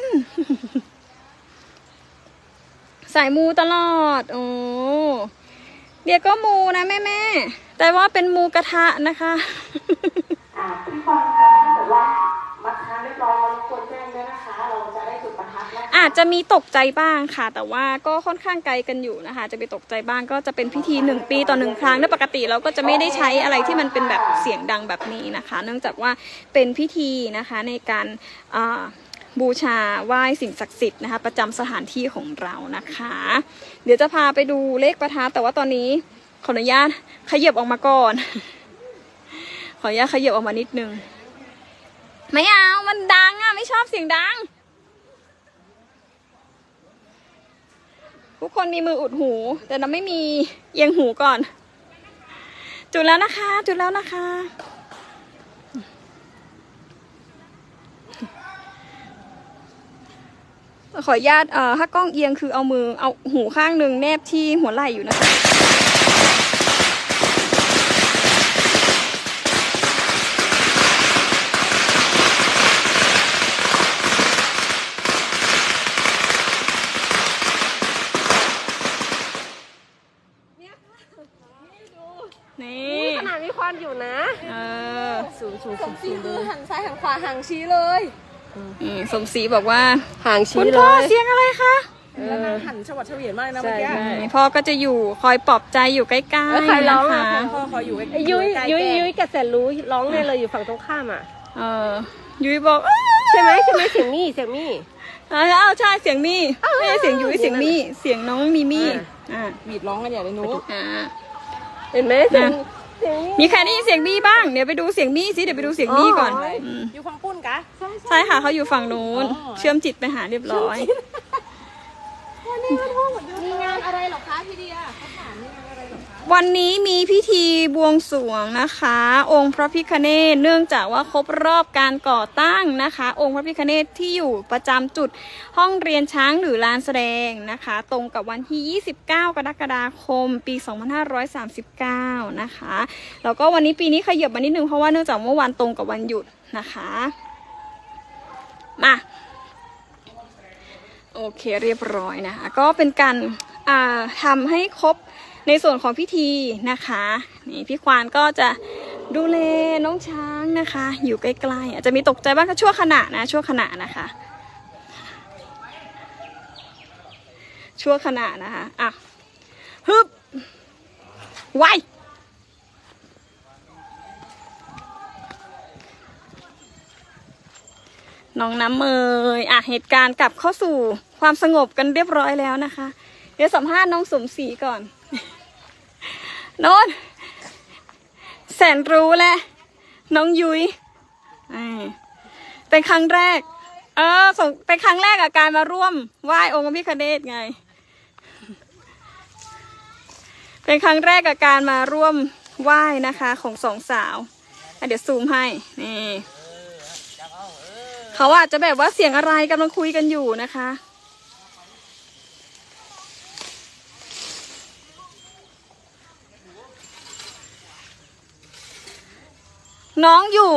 สายมูตลอดโอ้เดี๋ยวก็มูนะแม่แต่ว่าเป็นมูกระทะนะคะพี่ฟังคะแต่ว่ามัดช้างเรียบร้อยแล้วควรแจ้งด้วยนะคะเราจะได้จุดประทัดอาจจะมีตกใจบ้างค่ะแต่ว่าก็ค่อนข้างไกลกันอยู่นะคะจะไปตกใจบ้างก็จะเป็นพิธี1 ปีต่อ1 ครั้งโดยปกติเราก็จะไม่ได้ใช้อะไรที่มันเป็นแบบเสียงดังแบบนี้นะคะเนื่องจากว่าเป็นพิธีนะคะในการบูชาไหว้สิ่งศักดิ์สิทธิ์นะคะประจำสถานที่ของเรานะคะเดี๋ยวจะพาไปดูเลขประทัดแต่ว่าตอนนี้ขออนุญาตขยับออกมาก่อน ขออนุญาตขยับออกมานิดนึงไม่เอามันดังอ่ะไม่ชอบเสียงดังทุกคนมีมืออุดหูแต่เราไม่มีเอียงหูก่อนจุดแล้วนะคะจุดแล้วนะคะขออนุญาตถ้ากล้องเอียงคือเอาหูข้างหนึ่งแนบที่หัวไหล่อยู่นะคะนี่ขนาดมีควันอยู่นะสูงคือหันซ้ายหันขวาห่างชี้เลยสมศรีบอกว่าห่างชี้เลยคุณพ่อเสียงอะไรคะหันฉวัดเฉวียนมากนะเมื่อกี้พ่อก็จะอยู่คอยปลอบใจอยู่ใกล้ๆใครร้องอ่ะพ่อคอยอยู่ยุ้ยกับแสนรู้ร้องเลยอยู่ฝั่งตรงข้ามอ่ะยุ้ยบอกใช่ไหมเสียงมี่ใช่เสียงมี่ไม่ใช่เสียงยุ้ยเสียงมี่เสียงน้องมีมี่บีดร้องกันใหญ่เลยหนูเห็นไหมมีใครได้ยินเสียงมี่บ้างเดี๋ยวไปดูเสียงมี่สิเดี๋ยวไปดูเสียงมี่ก่อนอยู่ฝั่งปุ้นกะใช่ค่ะเขาอยู่ฝั่งนู้นเชื่อมจิตไปหาเรียบร้อยมีงานอะไรหรอคะพี่เดียเขาถามมีงานอะไรหรอคะวันนี้มีพิธีบวงสรวงนะคะองค์พระพิฆเนศเนื่องจากว่าครบรอบการก่อตั้งนะคะองค์พระพิฆเนศที่อยู่ประจำจุดห้องเรียนช้างหรือลานแสดงนะคะตรงกับวันที่29 กรกฎาคมปี 2539นะคะแล้วก็วันนี้ปีนี้ขยับมานิดนึงเพราะว่าเนื่องจากเมื่อวานตรงกับวันหยุดนะคะมาโอเคเรียบร้อยนะคะก็เป็นการทำให้ครบในส่วนของพิธีนะคะนี่พี่ควานก็จะดูแลน้องช้างนะคะอยู่ใกล้ๆอาจจะมีตกใจบ้างก็ชั่วขณะนะคะชั่วขณะนะคะฮึบไวน้องน้ำเมยเหตุการณ์กลับเข้าสู่ความสงบกันเรียบร้อยแล้วนะคะเดี๋ยวสัมภาษณ์น้องสมศรีก่อนโน้นแสนรู้แหละน้องยุ้ยเป็นครั้งแรกส่งเป็นครั้งแรกกับการมาร่วมไหว้องค์พระพิฆเนศไงเป็นครั้งแรกกับการมาร่วมไหว้นะคะของสองสาวเดี๋ยวซูมให้นี่เขาอาจจะแบบว่าเสียงอะไรกำลังคุยกันอยู่นะคะน้องอยู่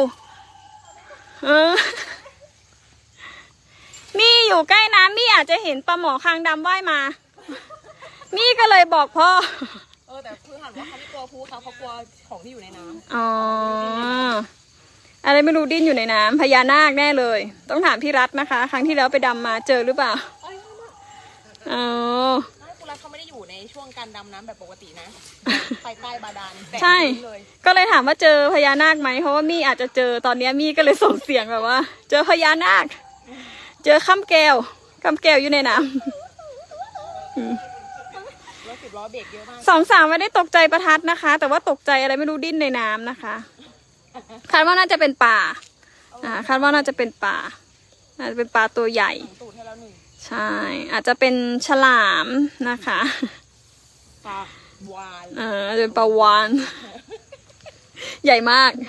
มี่อยู่ใกล้น้ำมี่อาจจะเห็นปลาหมอคางดำว่ายมามี่ก็เลยบอกพ่อแต่คือหันว่าเขาไม่กลัวพูเขากลัวของที่อยู่ในน้ำอ๋ออะไรไม่รู้ดิ้นอยู่ในน้ำพญานาคแน่เลยต้องถามพี่รัตนะคะครั้งที่แล้วไปดำมาเจอหรือเปล่าอ๋อคุณรัตเขาไม่ได้อยู่ในช่วงการดำน้ำแบบปกตินะไปใต้บาดาลใช่ก็เลยถามว่าเจอพญานาคไหมเพราะว่ามี่อาจจะเจอตอนนี้มี่ก็เลยส่งเสียงแบบว่าเจอพญานาคเจอข้ามแก้วอยู่ในน้ำสองสาวไม่ได้ตกใจประทัดนะคะแต่ว่าตกใจอะไรไม่รู้ดิ้นในน้ำนะคะคาดว่าน่าจะเป็นปลาคาดว่าน่าจะเป็นปลาอาจจะเป็นปลาตัวใหญ่ใช่อาจจะเป็นฉลามนะคะปลาวาฬอาจจะเป็นปลาวาฬใหญ่มาก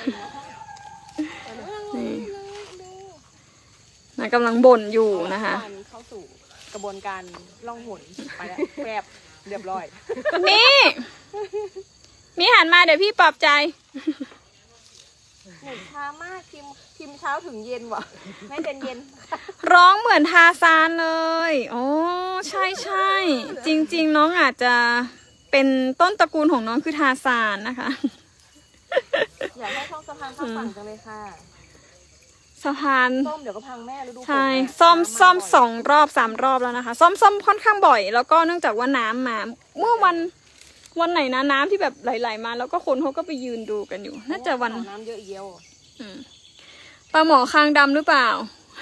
นี่กำลังบ่นอยู่นะคะเข้าสู่กระบวนการล่องหนไปแล้วแกรบเรียบร้อยมีหันมาเดี๋ยวพี่ปลอบใจหนุนช้ามากพิมเช้าถึงเย็นว่ะไม่เย็นร้องเหมือนทาซานเลยโอ้ใช่จริงๆน้องอาจจะเป็นต้นตระกูลของน้องคือทาซานนะคะอยากให้ท่องสะพานข้ามฝั่งจังเลยค่ะสะพานซ่อมเดี๋ยวก็พังแม่ฤดูฝนใช่ซ่อม2 รอบ 3 รอบแล้วนะคะซ่อมค่อนข้างบ่อยแล้วก็เนื่องจากว่าน้ำมาเมื่อวันไหนนะน้ำที่แบบไหลๆมาแล้วก็คนเขาก็ไปยืนดูกันอยู่น่าจะวันน้ำเยอะเยี่ยวปลาหมอคางดำหรือเปล่า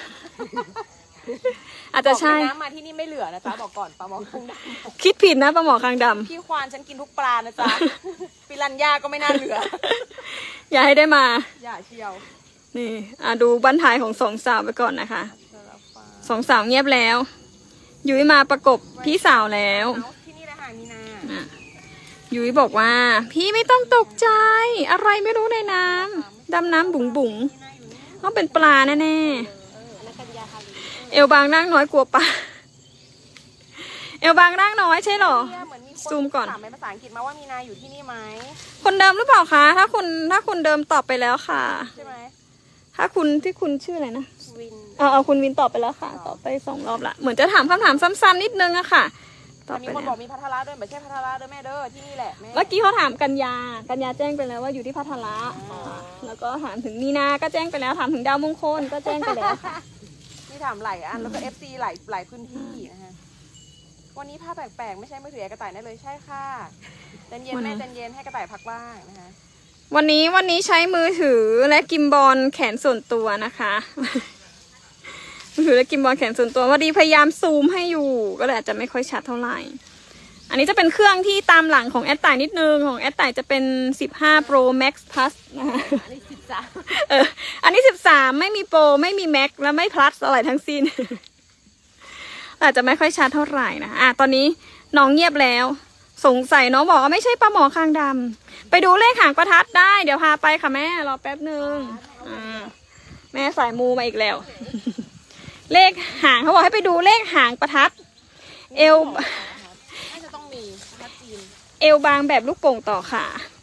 อาจจะใช่น้ำมาที่นี่ไม่เหลือนะจ๊ะบอกก่อนปลาหมอคางดำคิดผิดนะปลาหมอคางดำพี่ควานฉันกินทุกปลานะจ๊ะปิรันย่าก็ไม่น่าเหลืออย่าให้ได้มาอย่าเชียวนี่ดูบั้นท้ายของสองสาวไปก่อนนะคะสองสาวเงียบแล้วยุ้ยมาประกบพี่สาวแล้วที่นี่แหละค่ะมีนายุ้ยบอกว่าพี่ไม่ต้องตกใจอะไรไม่รู้ในน้ำดำน้ำบุ๋งต้องเป็นปลาแน่ๆเอวบางนั่งน้อยกลัวปลาเอวบางนั่งน้อยใช่หรอซูมก่อนถามเป็นภาษาอังกฤษมาว่ามีนาอยู่ที่นี่ไหมคนเดิมหรือเปล่าคะถ้าคุณเดิมตอบไปแล้วค่ะใช่ไหมถ้าคุณที่คุณชื่ออะไรนะวินเอาคุณวินตอบไปแล้วค่ะตอบไป2 รอบละเหมือนจะถามคำถามซ้ำๆนิดนึงอะค่ะตอบไปมีคนบอกมีพัทละด้วยไม่ใช่พัทละด้วยแม่เด้อที่นี่แหละเมื่อกี้เขาถามกัญญาแจ้งไปแล้วว่าอยู่ที่พัทละแล้วก็ถามถึงมีนาก็แจ้งไปแล้วถามถึงดาวมงคลก็แจ้งไปแล้วค่ะนี่ถามหลายอันแล้วก็ FC หลายพื้นที่นะคะวันนี้ภาพแปลกๆไม่ใช่มือถือกระต่ายแน่เลยใช่ค่ะใจเย็นแม่ใจเย็นให้กระต่ายพักบ้างนะคะวันนี้ใช้มือถือและกิมบอลแขนส่วนตัวนะคะมือถือและกิมบอลแขนส่วนตัวพอดีพยายามซูมให้อยู่ก็เลยอาจจะไม่ค่อยชัดเท่าไหร่อันนี้จะเป็นเครื่องที่ตามหลังของแอดไต่นิดนึงของแอดไต่จะเป็น15 Pro Max Plus นะคะอันนี้13 อันนี้13ไม่มี Pro ไม่มี Max และไม่ Plus อะไรทั้งสิ้นอาจจะไม่ค่อยชัดเท่าไหร่นะตอนนี้น้องเงียบแล้วสงสัยน้องบอกว่าไม่ใช่ปลาหมอคางดำไปดูเลขหางประทัดได้เดี๋ยวพาไปค่ะแม่รอแป๊บนึงแม่สายมูมาอีกแล้วเลขหางเขาบอกให้ไปดูเลขหางประทัดเอวน่าจะต้องมีประทัดจีนเอวบางแบบลูกโป่งต่อขา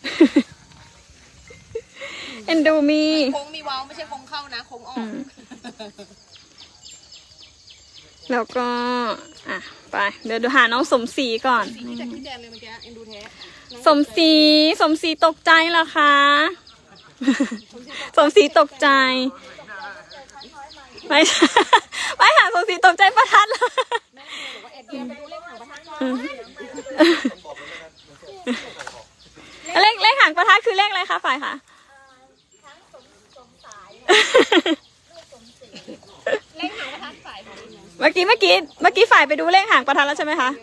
เอ็นดูมีโค้งมีเว้าไม่ใช่โค้งเข้านะโค้งออกแล้วก็ไปเดี๋ยวดูหาน้องสมศรีก่อนสมศรีตกใจเหรอคะสมศรีตกใจไม่หาสมศรีตกใจประทัดเลยเลขหางประทัดคือเลขอะไรคะฝ่ายคะเลขหางประทัดฝ่ายเมื่อกี้ฝ่ายไปดูเลขหางประทัดแล้วใช่ไหมคะ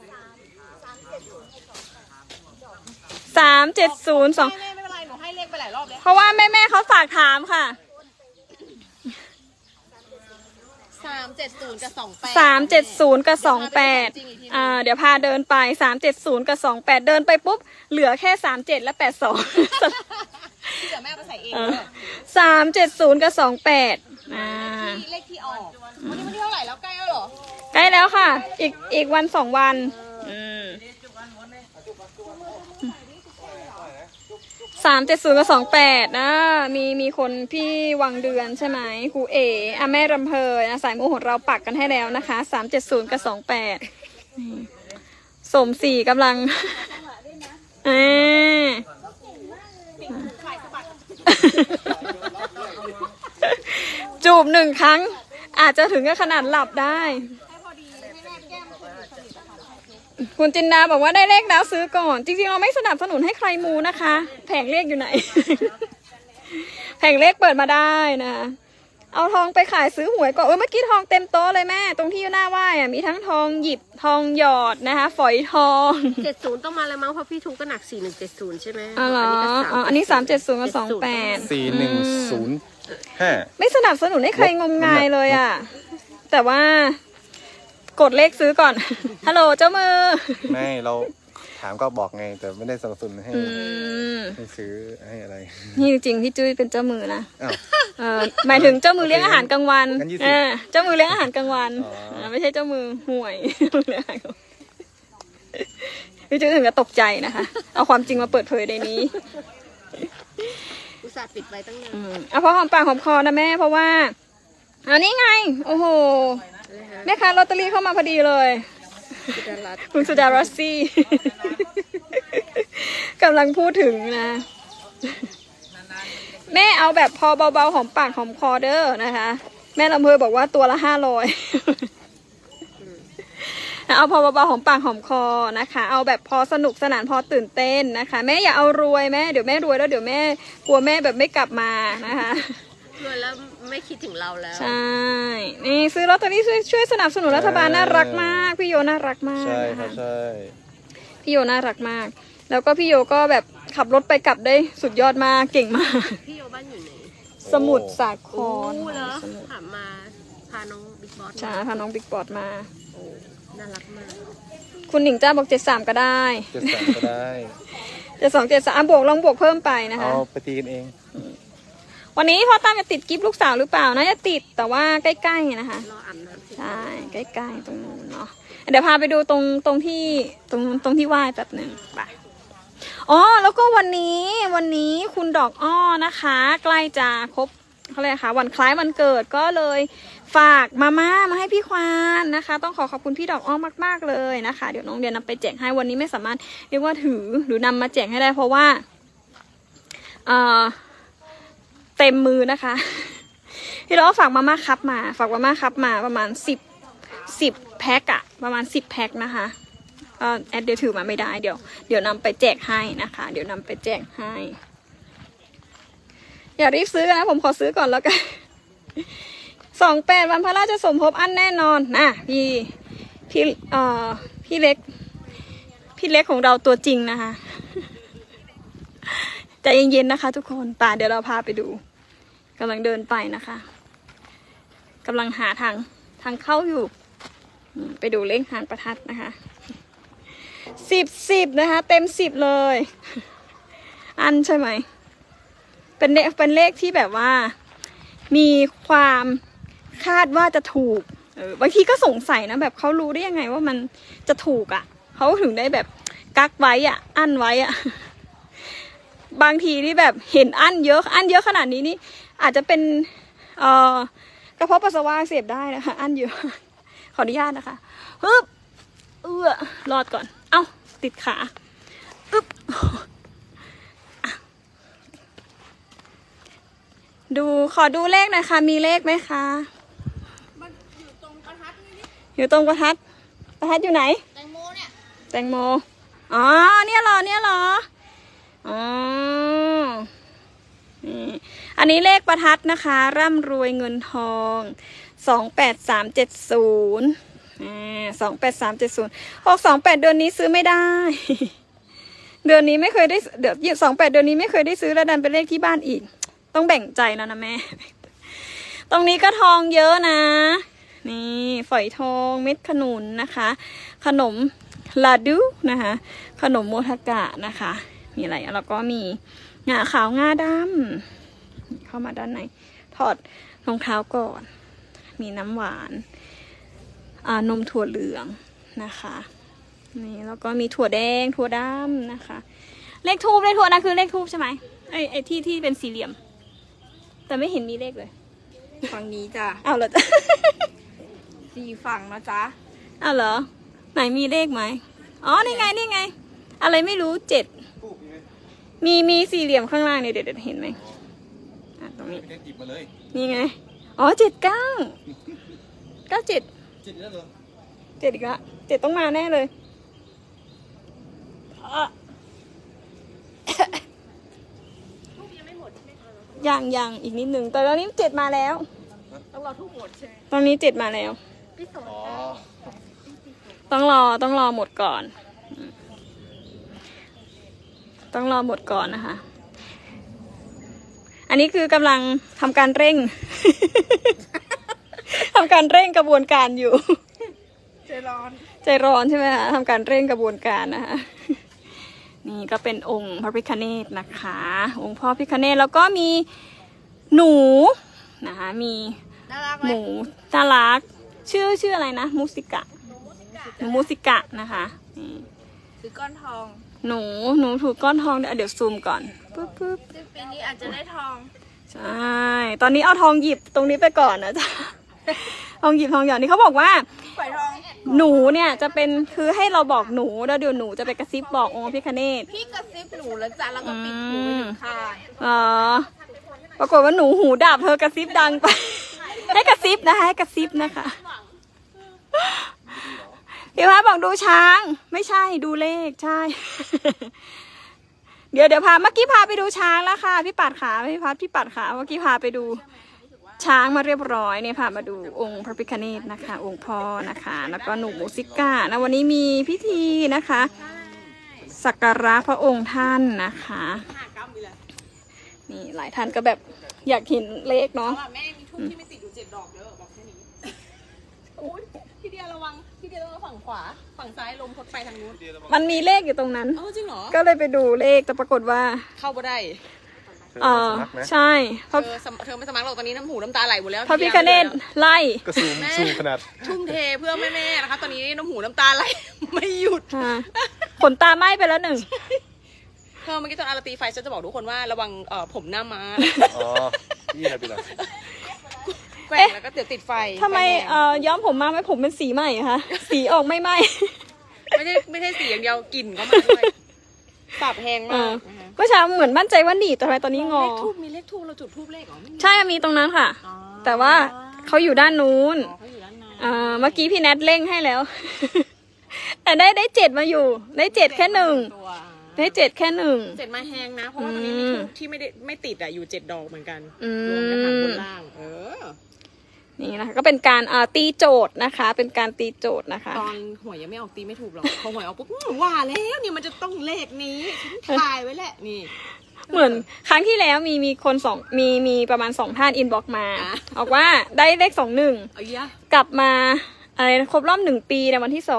3702 ไม่เป็นไรหนูให้เลขไปหลายรอบแล้วเพราะว่าแม่เขาฝากถามค่ะ 370 กับ 28 370 กับ 28เดี๋ยวพาเดินไป370 กับ 28เดินไปปุ๊บเหลือแค่37และ82 ที่เดี๋ยวแม่เอาไปใส่เอง 370 กับ 28 เลขที่ออกวันนี้เท่าไหร่แล้วใกล้แล้วเหรอใกล้แล้วค่ะอีกวัน2 วัน370 กับ 28นะมีคนพี่วังเดือนใช่ไหมครูเอ๋แม่รำเพยสายมูของเราปักกันให้แล้วนะคะ370 กับ 28สมศรีกำลังจูบ1 ครั้งอาจจะถึงกับขนาดหลับได้คุณจินดาบอกว่าได้เลขแล้วซื้อก่อนจริงๆเราไม่สนับสนุนให้ใครมูนะคะแผงเลขอยู่ไหน แผงเลขเปิดมาได้นะเอาทองไปขายซื้อหวยก่อนเมื่อกี้ทองเต็มโต๊ะเลยแม่ตรงที่หน้าไหว้มีทั้งทองหยิบทองหยอดนะคะฝอยทอง 70ต้องมาแล้วมั้งเพราะพี่ทุกก็หนัก4170ใช่ไหมอันนี้370 กับ 28 4105 ไม่สนับสนุนให้ใครงมงายเลยแต่ว่ากดเลขซื้อก่อน ฮัลโหลเจ้ามือไม่เราถามก็บอกไงแต่ไม่ได้สนับสนุนให้ซื้อให้อะไรนี่จริงๆพี่จุ้ยเป็นเจ้ามือนะหมายถึงเจ้ามือเลี้ยงอาหารกลางวันเจ้ามือเลี้ยงอาหารกลางวันไม่ใช่เจ้ามือห่วยพี่จุ้ยถึงจะตกใจนะคะเอาความจริงมาเปิดเผยในนี้อุตส่าห์ปิดไว้ตั้งนานเพราะหอมปากหอมคอนะแม่เพราะว่านี่ไงโอ้โหแม่ค้าลอตเตอรี่เข้ามาพอดีเลยคุณสุดารัสซี่กำลังพูดถึงนะแม่เอาแบบพอเบาๆหอมปากหอมคอเด้อนะคะแม่ลำเพยบอกว่าตัวละ500เอาพอเบาๆหอมปากหอมคอนะคะเอาแบบพอสนุกสนานพอตื่นเต้นนะคะแม่อย่าเอารวยแม่เดี๋ยวแม่รวยแล้วเดี๋ยวแม่กลัวแม่แบบไม่กลับมานะคะรวยแล้วไม่คิดถึงเราแล้วใช่นี่ซื้อลอตเตอรี่ช่วยสนับสนุนรัฐบาลน่ารักมากพี่โยน่ารักมากใช่ครับใช่พี่โยน่ารักมากแล้วก็พี่โยก็แบบขับรถไปกลับได้สุดยอดมากเก่งมากพี่โยบ้านอยู่ไหนสมุทรสาครแล้วถามมาพาน้องบิ๊กบอสใช่พาน้องบิ๊กบอสมาน่ารักมากคุณหนิงจ้าบอก73ก็ได้ 73ก็ได้ 72 73บวกลองบวกเพิ่มไปนะคะเอาไปตีกันเองวันนี้พ่อตั้มจะติดกิฟต์ลูกสาวหรือเปล่าน่าจะติดแต่ว่าใกล้ๆนะคะใช่ใกล้ๆตรงนู้นเนาะเดี๋ยวพาไปดูตรงที่ไหว้แป๊บหนึ่งไปแล้วก็วันนี้คุณดอกอ้อนะคะใกล้จะครบเขาเรียกค่ะวันคล้ายวันเกิดก็เลยฝากมาให้พี่ควานนะคะต้องขอบคุณพี่ดอกอ้อมากๆเลยนะคะเดี๋ยวน้องเดียนนำไปแจกให้วันนี้ไม่สามารถเรียกว่าถือหรือนำมาแจกให้ได้เพราะว่าเต็มมือนะคะพี่เราฝากมาม่าคัพมาประมาณ10แพ็คประมาณ10แพ็คนะคะแอดเดี๋ยวถือมาไม่ได้เดี๋ยวนำไปแจกให้นะคะเดี๋ยวนำไปแจกให้อย่ารีบซื้อนะผมขอซื้อก่อนแล้วกัน28วันพระราชสมภพอันแน่นอนนะพี่เล็กของเราตัวจริงนะคะใจเย็นๆนะคะทุกคนเดี๋ยวเราพาไปดูกำลังเดินไปนะคะกำลังหาทางเข้าอยู่ไปดูเลขหางประทัดนะคะ10นะคะเต็ม10เลยอันใช่ไหมเป็นเลขที่แบบว่ามีความคาดว่าจะถูกบางทีก็สงสัยนะแบบเขารู้ได้ยังไงว่ามันจะถูกเขาถึงได้แบบกักไว้อั้นไว้บางทีนี่แบบเห็นอั้นเยอะขนาดนี้นี่อาจจะเป็นกระเพาะปัสสาวะอักเสบได้นะคะอั้นเยอะขออนุญาตนะคะรอดก่อนติดขาขอดูเลขหน่อยค่ะมีเลขไหมคะมันอยู่ตรงประทัดอยู่ตรงประทัดอยู่ไหนแตงโมเนี่ยเหรออันนี้เลขประทัดนะคะร่ำรวยเงินทอง28370 28370 628เดือนนี้ซื้อไม่ได้เดือนนี้ไม่เคยได้เดี๋ยว28เดือนนี้ไม่เคยได้ซื้อแล้วดันเป็นเลขที่บ้านอีกต้องแบ่งใจแล้วนะแม่ตรงนี้ก็ทองเยอะนะนี่ฝอยทองเม็ดขนุนนะคะ ขนมลาดูนะคะขนมโมทากะนะคะมีอะไรแล้วก็มีงาขาวงาดำเข้ามาด้านในถอดรองเท้าก่อนมีน้ำหวานนมถั่วเหลืองนะคะนี่แล้วก็มีถั่วแดงถั่วดำนะคะเลขทูบนะคือเลขทูบใช่ไหมไอ้ที่เป็นสี่เหลี่ยมแต่ไม่เห็นมีเลขเลยฝั่งนี้จ้ะเอาเหรอจ๊ะ 4 ฝั่งนะจ๊ะเอาเหรอไหนมีเลขไหมอ๋อนี่ไงอะไรไม่รู้7มีสี่เหลี่ยมข้างล่างเนี่ยเดี๋ยวเห็นไหมตรงนี้ไม่ได้จิบมาเลยนี่ไงอ๋อ7 9 7 จิบแล้วเหรอ 7อีกละ7ต้องมาแน่เลยยังอีกนิดหนึ่งแต่ตอนนี้7มาแล้วต้องรอทุกหมดใช่ไหมตอนนี้7มาแล้วอ๋อต้องรอหมดก่อนต้องรอหมดก่อนนะคะ อันนี้คือกำลังทำการเร่ง ทำการเร่งกระบวนการอยู่ ใจร้อนใช่ไหมคะทำการเร่งกระบวนการนะคะนี่ก็เป็นองค์พระพิฆเนศนะคะ องค์พ่อพิฆเนศแล้วก็มีหนูนะคะมีหมูน่ารักชื่ออะไรนะมูสิกะนะคะนี่ถือก้อนทองหนูถูกก้อนทองเดี๋ยวซูมก่อนปึ๊บซึ่งปีนี้อาจจะได้ทองใช่ตอนนี้เอาทองหยิบตรงนี้ไปก่อนนะจ๊ะ ทองหยิบทองหยอดนี่เขาบอกว่าฝอยทองหนูเนี่ยจะเป็นคือให้เราบอกหนูแล้วเดี๋ยวหนูจะไปกระซิบบอกองค์พระพิฆเนศพี่กระซิบหนูแล้วจ้ะแล้วก็ปิดหูไปถึงคางปรากฏว่าหนูหูดับเธอกระซิบดังไป ให้กระซิบนะคะพี่พาบอกดูช้างไม่ใช่ดูเลขใช่ เดี๋ยวเมื่อกี้พาไปดูช้างแล้วค่ะพี่ปัดขาพี่ปัดขาเมื่อกี้พาไปดูช้างมาเรียบร้อยเนี่ยพามาดูองค์พระพิฆเนศนะคะองค์พ่อนะคะแล้วก็หนูมูสิก้านะวันนี้มีพิธีนะคะสักการะพระองค์ท่านนะคะนี่หลายท่านก็แบบอยากเห็นเลขเนาะแม่มีทูบที่ไม่ติดอยู่7 ดอกเด้อบอกแค่นี้โอ้ยพี่เดียระวังฝั่งขวาฝั่งซ้ายลมพดไปทางนู้นมันมีเลขอยู่ตรงนั้นอ๋อจริงเหรอก็เลยไปดูเลขแต่ปรากฏว่าเข้าบ่ได้ใช่เพราะเธอไม่สมัครหรอกตอนนี้น้ำหูน้ำตาไหลหมดแล้วพระพิฆเนศไล่ก็ซูมขนาดทุ่มเทเพื่อแม่ๆนะคะตอนนี้น้ำหูน้ำตาไหล ไม่หยุดขนตาไหม้ไปแล้วหนึ่งเมื่อกี้ตอนอาราตีไฟฉันจะบอกทุกคนว่าระวังผมหน้าม้าอ๋อนี่อะไรเป็นไรแกว่งแล้วก็ติดไฟทำไมย้อมผมมาไหมผมเป็นสีใหม่คะสีออกไม่ไหม้ไม่ใช่สีอย่างเดียวกลิ่นก็มาด้วยสับแหงมากเมื่อเช้าเหมือนมั่นใจว่าหนีบแต่ทำไมตอนนี้งอมีเลขทูบเราจุดทูบเลขเหรอใช่มีตรงนั้นค่ะ แต่ว่าเขาอยู่ด้านนู้นเขาอยู่ด้านในเมื่อกี้พี่แนทเร่งให้แล้ว แต่ได้7มาอยู่ได้7แค่1ได้7แค่1 7มาแหงนะเพราะว่าตอนนี้มีทูบที่ไม่ติดอะอยู่7 ดอกเหมือนกันรวมกันบนล่างนี่นะคะก็เป็นการตีโจทย์นะคะ เป็นการตีโจทย์นะคะตอนหวยยังไม่ออกตีไม่ถูกหรอกพอหวยออกปุ๊บว่าแล้วนี่มันจะต้องเลขนี้ฉันถ่ายไว้แหละนี่เหมือนครั้งที่แล้วมีคนมีประมาณ2ท่านอินบ็อกมาบอกว่าได้เลข21กลับมาอะไรครบรอบ1 ปีในวันที่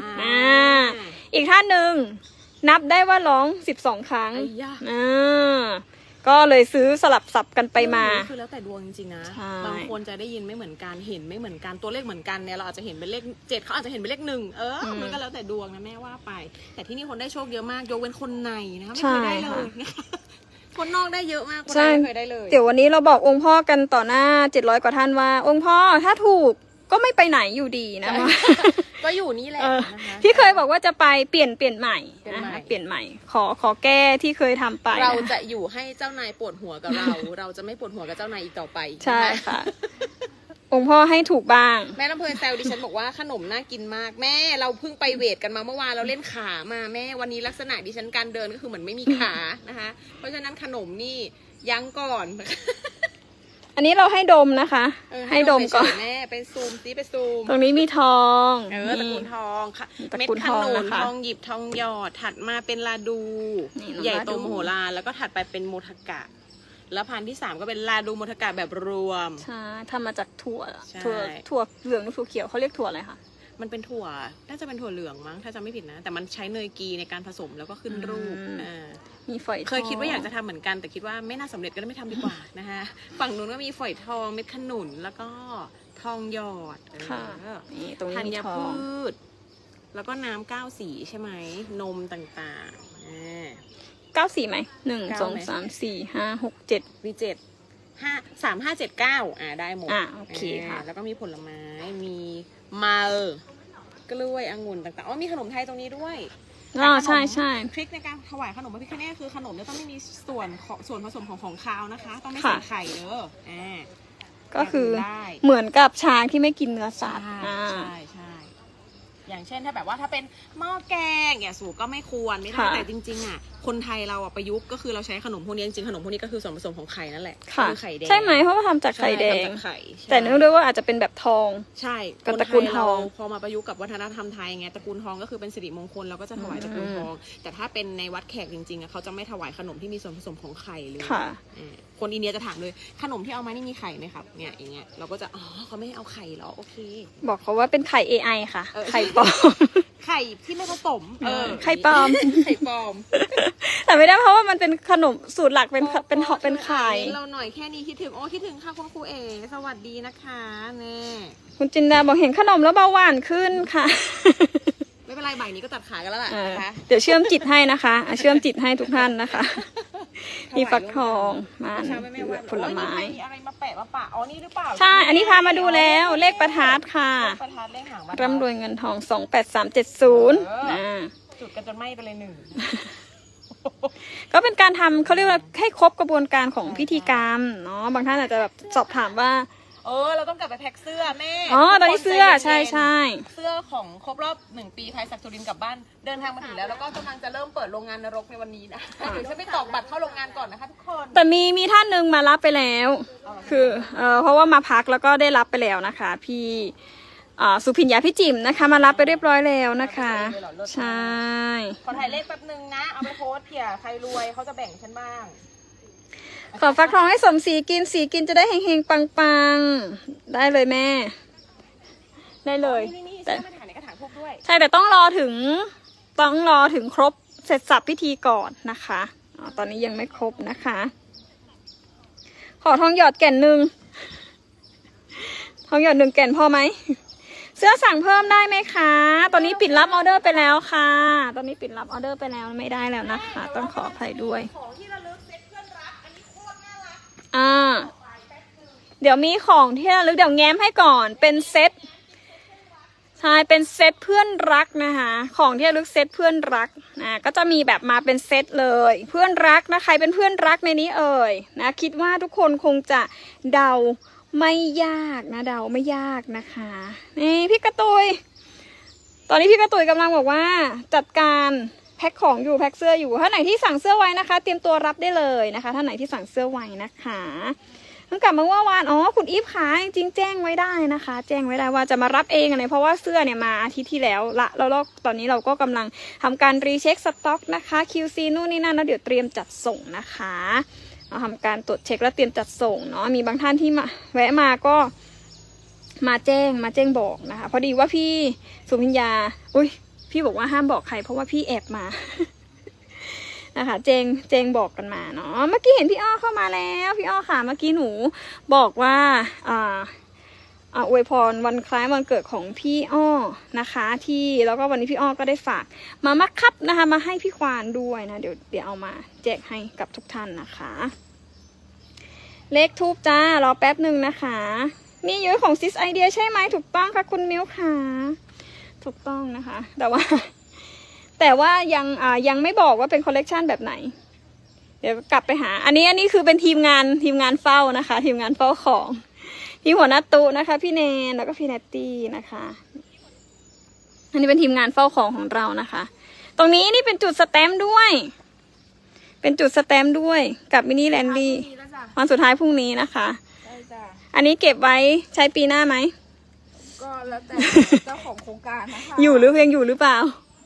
2อีกท่านหนึ่งนับได้ว่าร้อง12 ครั้งก็เลยซื้อสลับสับกันไปมาคือแล้วแต่ดวงจริงๆนะบางคนจะได้ยินไม่เหมือนกันเห็นไม่เหมือนกันตัวเลขเหมือนกันเนี่ยเราอาจจะเห็นเป็นเลข7เขาอาจจะเห็นเป็นเลข1มันก็แล้วแต่ดวงนะแม่ว่าไปแต่ที่นี่คนได้โชคเยอะมากยกเว้นคนในนะคะไม่เคยได้เลยคนนอกได้เยอะมากคนในไม่เคยได้เลยเดี๋ยววันนี้เราบอกองค์พ่อกันต่อหน้า700 กว่าท่านว่าองค์พ่อถ้าถูกก็ไม่ไปไหนอยู่ดีนะคะก็อยู่นี่แหละที่เคยบอกว่าจะไปเปลี่ยนใหม่นะคะเปลี่ยนใหม่ขอแก้ที่เคยทำไปเราจะอยู่ให้เจ้านายปวดหัวกับเรา เราจะไม่ปวดหัวกับเจ้านายอีกต่อไปใช่ค่ะ องค์พ่อให้ถูกบ้างแม่ลำเพลินแซวดิฉันบอกว่าขนมน่ากินมากแม่เราเพิ่งไปเวทกันมาเมื่อวานเราเล่นขามาแม่วันนี้ลักษณะดิฉันการเดินก็คือเหมือนไม่มีขานะคะเพราะฉะนั้นขนมนี่ยั้งก่อนอันนี้เราให้ดมนะคะให้ดมก่อนแม่ไปซูมซิไปซูมตรงนี้มีทองตระกูลทองเม็ดขนุนทองหยิบทองหยอดถัดมาเป็นลาดูใหญ่โตมโหฬารแล้วก็ถัดไปเป็นโมทากะแล้วพันธุ์ที่ 3ก็เป็นลาดูโมทากะแบบรวมใช่ทำมาจากถั่วใช่ถั่วเหลืองหรือถั่วเขียวเขาเรียกถั่วอะไรคะมันเป็นถั่วน่าจะเป็นถั่วเหลืองมั้งถ้าจำไม่ผิดนะแต่มันใช้เนยกีในการผสมแล้วก็ขึ้นรูปมีฝอยทองเคยคิดว่าอยากจะทำเหมือนกันแต่คิดว่าไม่น่าสำเร็จก็เลยไม่ทำดีกว่านะคะฝั่งนู้นก็มีฝอยทองเม็ดขนุนแล้วก็ทองหยอดค่ะนี่ตรงนี้ธัมีญทอพืงชแล้วก็น้ำ9สีใช่ไหมนมต่าง 9 สีไหม1 2 3 4 5 6 7 มี3 5 7 9ได้หมดโอเคค่ะแล้วก็มีผลไม้มีมัลกล้วยองุ่นต่างๆมีขนมไทยตรงนี้ด้วยใช่ใช่ทริคในการถวายขนมพระพิฆเนศคือขนมเนี่ยต้องไม่มีส่วนผสมของคาวนะคะ ต้องไม่ใส่ไข่เด้อก็คือได้เหมือนกับช้างที่ไม่กินเนื้อสัตว์ใช่อย่างเช่นถ้าแบบว่าถ้าเป็นหม้อแกงเนี่ยสูก็ไม่ควรไม่ได้แต่จริงๆอ่ะคนไทยเราอ่ะประยุกต์ก็คือเราใช้ขนมพวกนี้จริงๆขนมพวกนี้ก็คือส่วนผสมของไข่นั่นแหละคือไข่แดงใช่ไหมเพราะว่าทำจากไข่แดงไข่แต่เนื่องด้วยว่าอาจจะเป็นแบบทองใช่กับตระกูลทองพอมาประยุกต์กับวัฒนธรรมไทยไงตระกูลทองก็คือเป็นสิริมงคลเราก็จะถวายตระกูลทองแต่ถ้าเป็นในวัดแขกจริงๆเขาจะไม่ถวายขนมที่มีส่วนผสมของไข่เลยคนอินเดียจะถามเลยขนมที่เอามานี่มีไข่ไหมครับเนี่ยอย่างเงี้ยเราก็จะเขาไม่ให้เอาไข่หรอโอเคบอกเขาว่าเป็นไข่ AI ค่ะไข่ปลอมไข่ที่ไม่ผสมไข่ปลอมไข่ปลอมแต่ไม่ได้เพราะว่ามันเป็นขนมสูตรหลักเป็นไข่เราหน่อยแค่นี้คิดถึงคิดถึงค่ะคุณครูเอสวัสดีนะคะแน่คุณจินดาบอกเห็นขนมแล้วเบาหวานขึ้นค่ะไม่เป็นไรบ่ายนี้ก็ตัดขากันแล้วล่ะนะคะเดี๋ยวเชื่อมจิตให้นะคะเชื่อมจิตให้ทุกท่านนะคะมีฟักทองมันผลไม้มีอะไรมาแปะมาปะนี่หรือเปล่าใช่อันนี้พามาดูแล้วเลขประทัดค่ะประทัดเลขหางร่ำรวยเงินทอง28370 จุดกันจนไหม้ไปเลยก็เป็นการทำเขาเรียกว่าให้ครบกระบวนการของพิธีกรรมเนาะบางท่านอาจจะแบบสอบถามว่าเราต้องกลับไปแพ็คเสื้อแม่ตอนนี้เสื้อใช่เสื้อของครบรอบ1 ปีไทยศักดิ์สุรินทร์กลับบ้านเดินทางมาถึงแล้วก็กำลังจะเริ่มเปิดโรงงานนรกในวันนี้นะเดี๋ยวจะไปตอกบัตรเข้าโรงงานก่อนนะคะทุกคนแต่มีท่านหนึ่งมารับไปแล้วคือเพราะว่ามาพักแล้วก็ได้รับไปแล้วนะคะพี่สุพิญญาพี่จิ๋มนะคะมารับไปเรียบร้อยแล้วนะคะใช่ขอถ่ายเลขแป๊บนึงนะเอาไปโพสเผื่อใครรวยเขาจะแบ่งฉันบ้างขอฟักทองให้สมสีกินจะได้เฮงๆปังๆได้เลยแม่ได้เลยแต่ไม่ถ่ายในกระถางทูบด้วยใช่แต่ต้องรอถึงครบเสร็จสับพิธีก่อนนะคะตอนนี้ยังไม่ครบนะคะขอทองหยอดแก่น1ทองหยอด1แก่นพอไหมเสื้อสั่งเพิ่มได้ไหมคะตอนนี้ปิดรับออเดอร์ไปแล้วค่ะตอนนี้ปิดรับออเดอร์ไปแล้วไม่ได้แล้วนะคะต้องขออภัยด้วยเดี๋ยวมีของที่ระลึกเดี๋ยวแง้มให้ก่อนเป็นเซตใช่เป็นเซตเพื่อนรักนะคะของที่ระลึกเซตเพื่อนรักก็จะมีแบบมาเป็นเซตเลยเพื่อนรักนะใครเป็นเพื่อนรักในนี้นะคิดว่าทุกคนคงจะเดาไม่ยากนะเดาไม่ยากนะคะนี่พี่กระตุยตอนนี้พี่กระตุยกำลังบอกว่าจัดการแพ็คของอยู่แพ็คเสื้ออยู่ถ้าไหนที่สั่งเสื้อไว้นะคะเตรียมตัวรับได้เลยนะคะถ้าไหนที่สั่งเสื้อไว้นะคะเพิ่งกลับมาเมื่อวานคุณอีฟขาจริงแจ้งไว้ได้นะคะแจ้งไว้ได้ว่าจะมารับเองอะไรเพราะว่าเสื้อเนี่ยมาอาทิตย์ที่แล้วละแล้วตอนนี้เราก็กำลังทำการรีเช็คสต็อกนะคะ QC นู่นนี่นั่นแล้วเดี๋ยวเตรียมจัดส่งนะคะเราทำการตรวจเช็คแล้วเตรียมจัดส่งเนาะมีบางท่านที่มาแวะมาก็มาแจ้งบอกนะคะพอดีว่าพี่สุพิญญาพี่บอกว่าห้ามบอกใครเพราะว่าพี่แอบมานะคะแจ้งบอกกันมาเนาะเมื่อกี้เห็นพี่อ้อเข้ามาแล้วพี่อ้อค่ะเมื่อกี้หนูบอกว่าอวยพรวันคล้ายวันเกิดของพี่อ้อนะคะที่แล้วก็วันนี้พี่อ้อก็ได้ฝากมามักคับนะคะมาให้พี่ควานด้วยนะเดี๋ยวเอามาแจกให้กับทุกท่านนะคะเลขทูบจ้ารอแป๊บหนึ่งนะคะมีเยอะของซิสไอเดียใช่ไหมถูกต้องค่ะคุณมิ้วค่ะถูกต้องนะคะแต่ว่ายังไม่บอกว่าเป็นคอลเลกชันแบบไหนเดี๋ยวกลับไปหาอันนี้คือเป็นทีมงานเฝ้านะคะทีมงานเฝ้าของพี่หัวหน้าตู้นะคะพี่แนนแล้วก็พี่แนตตี้นะคะอันนี้เป็นทีมงานเฝ้าของเรานะคะตรงนี้นี่เป็นจุดสแตมป์ด้วยกับมินิแลนดี้วันสุดท้ายพรุ่งนี้นะคะอันนี้เก็บไว้ใช้ปีหน้าไหมก็แล้วแต่เจ้าของโครงการนะคะอยู่หรือเปล่า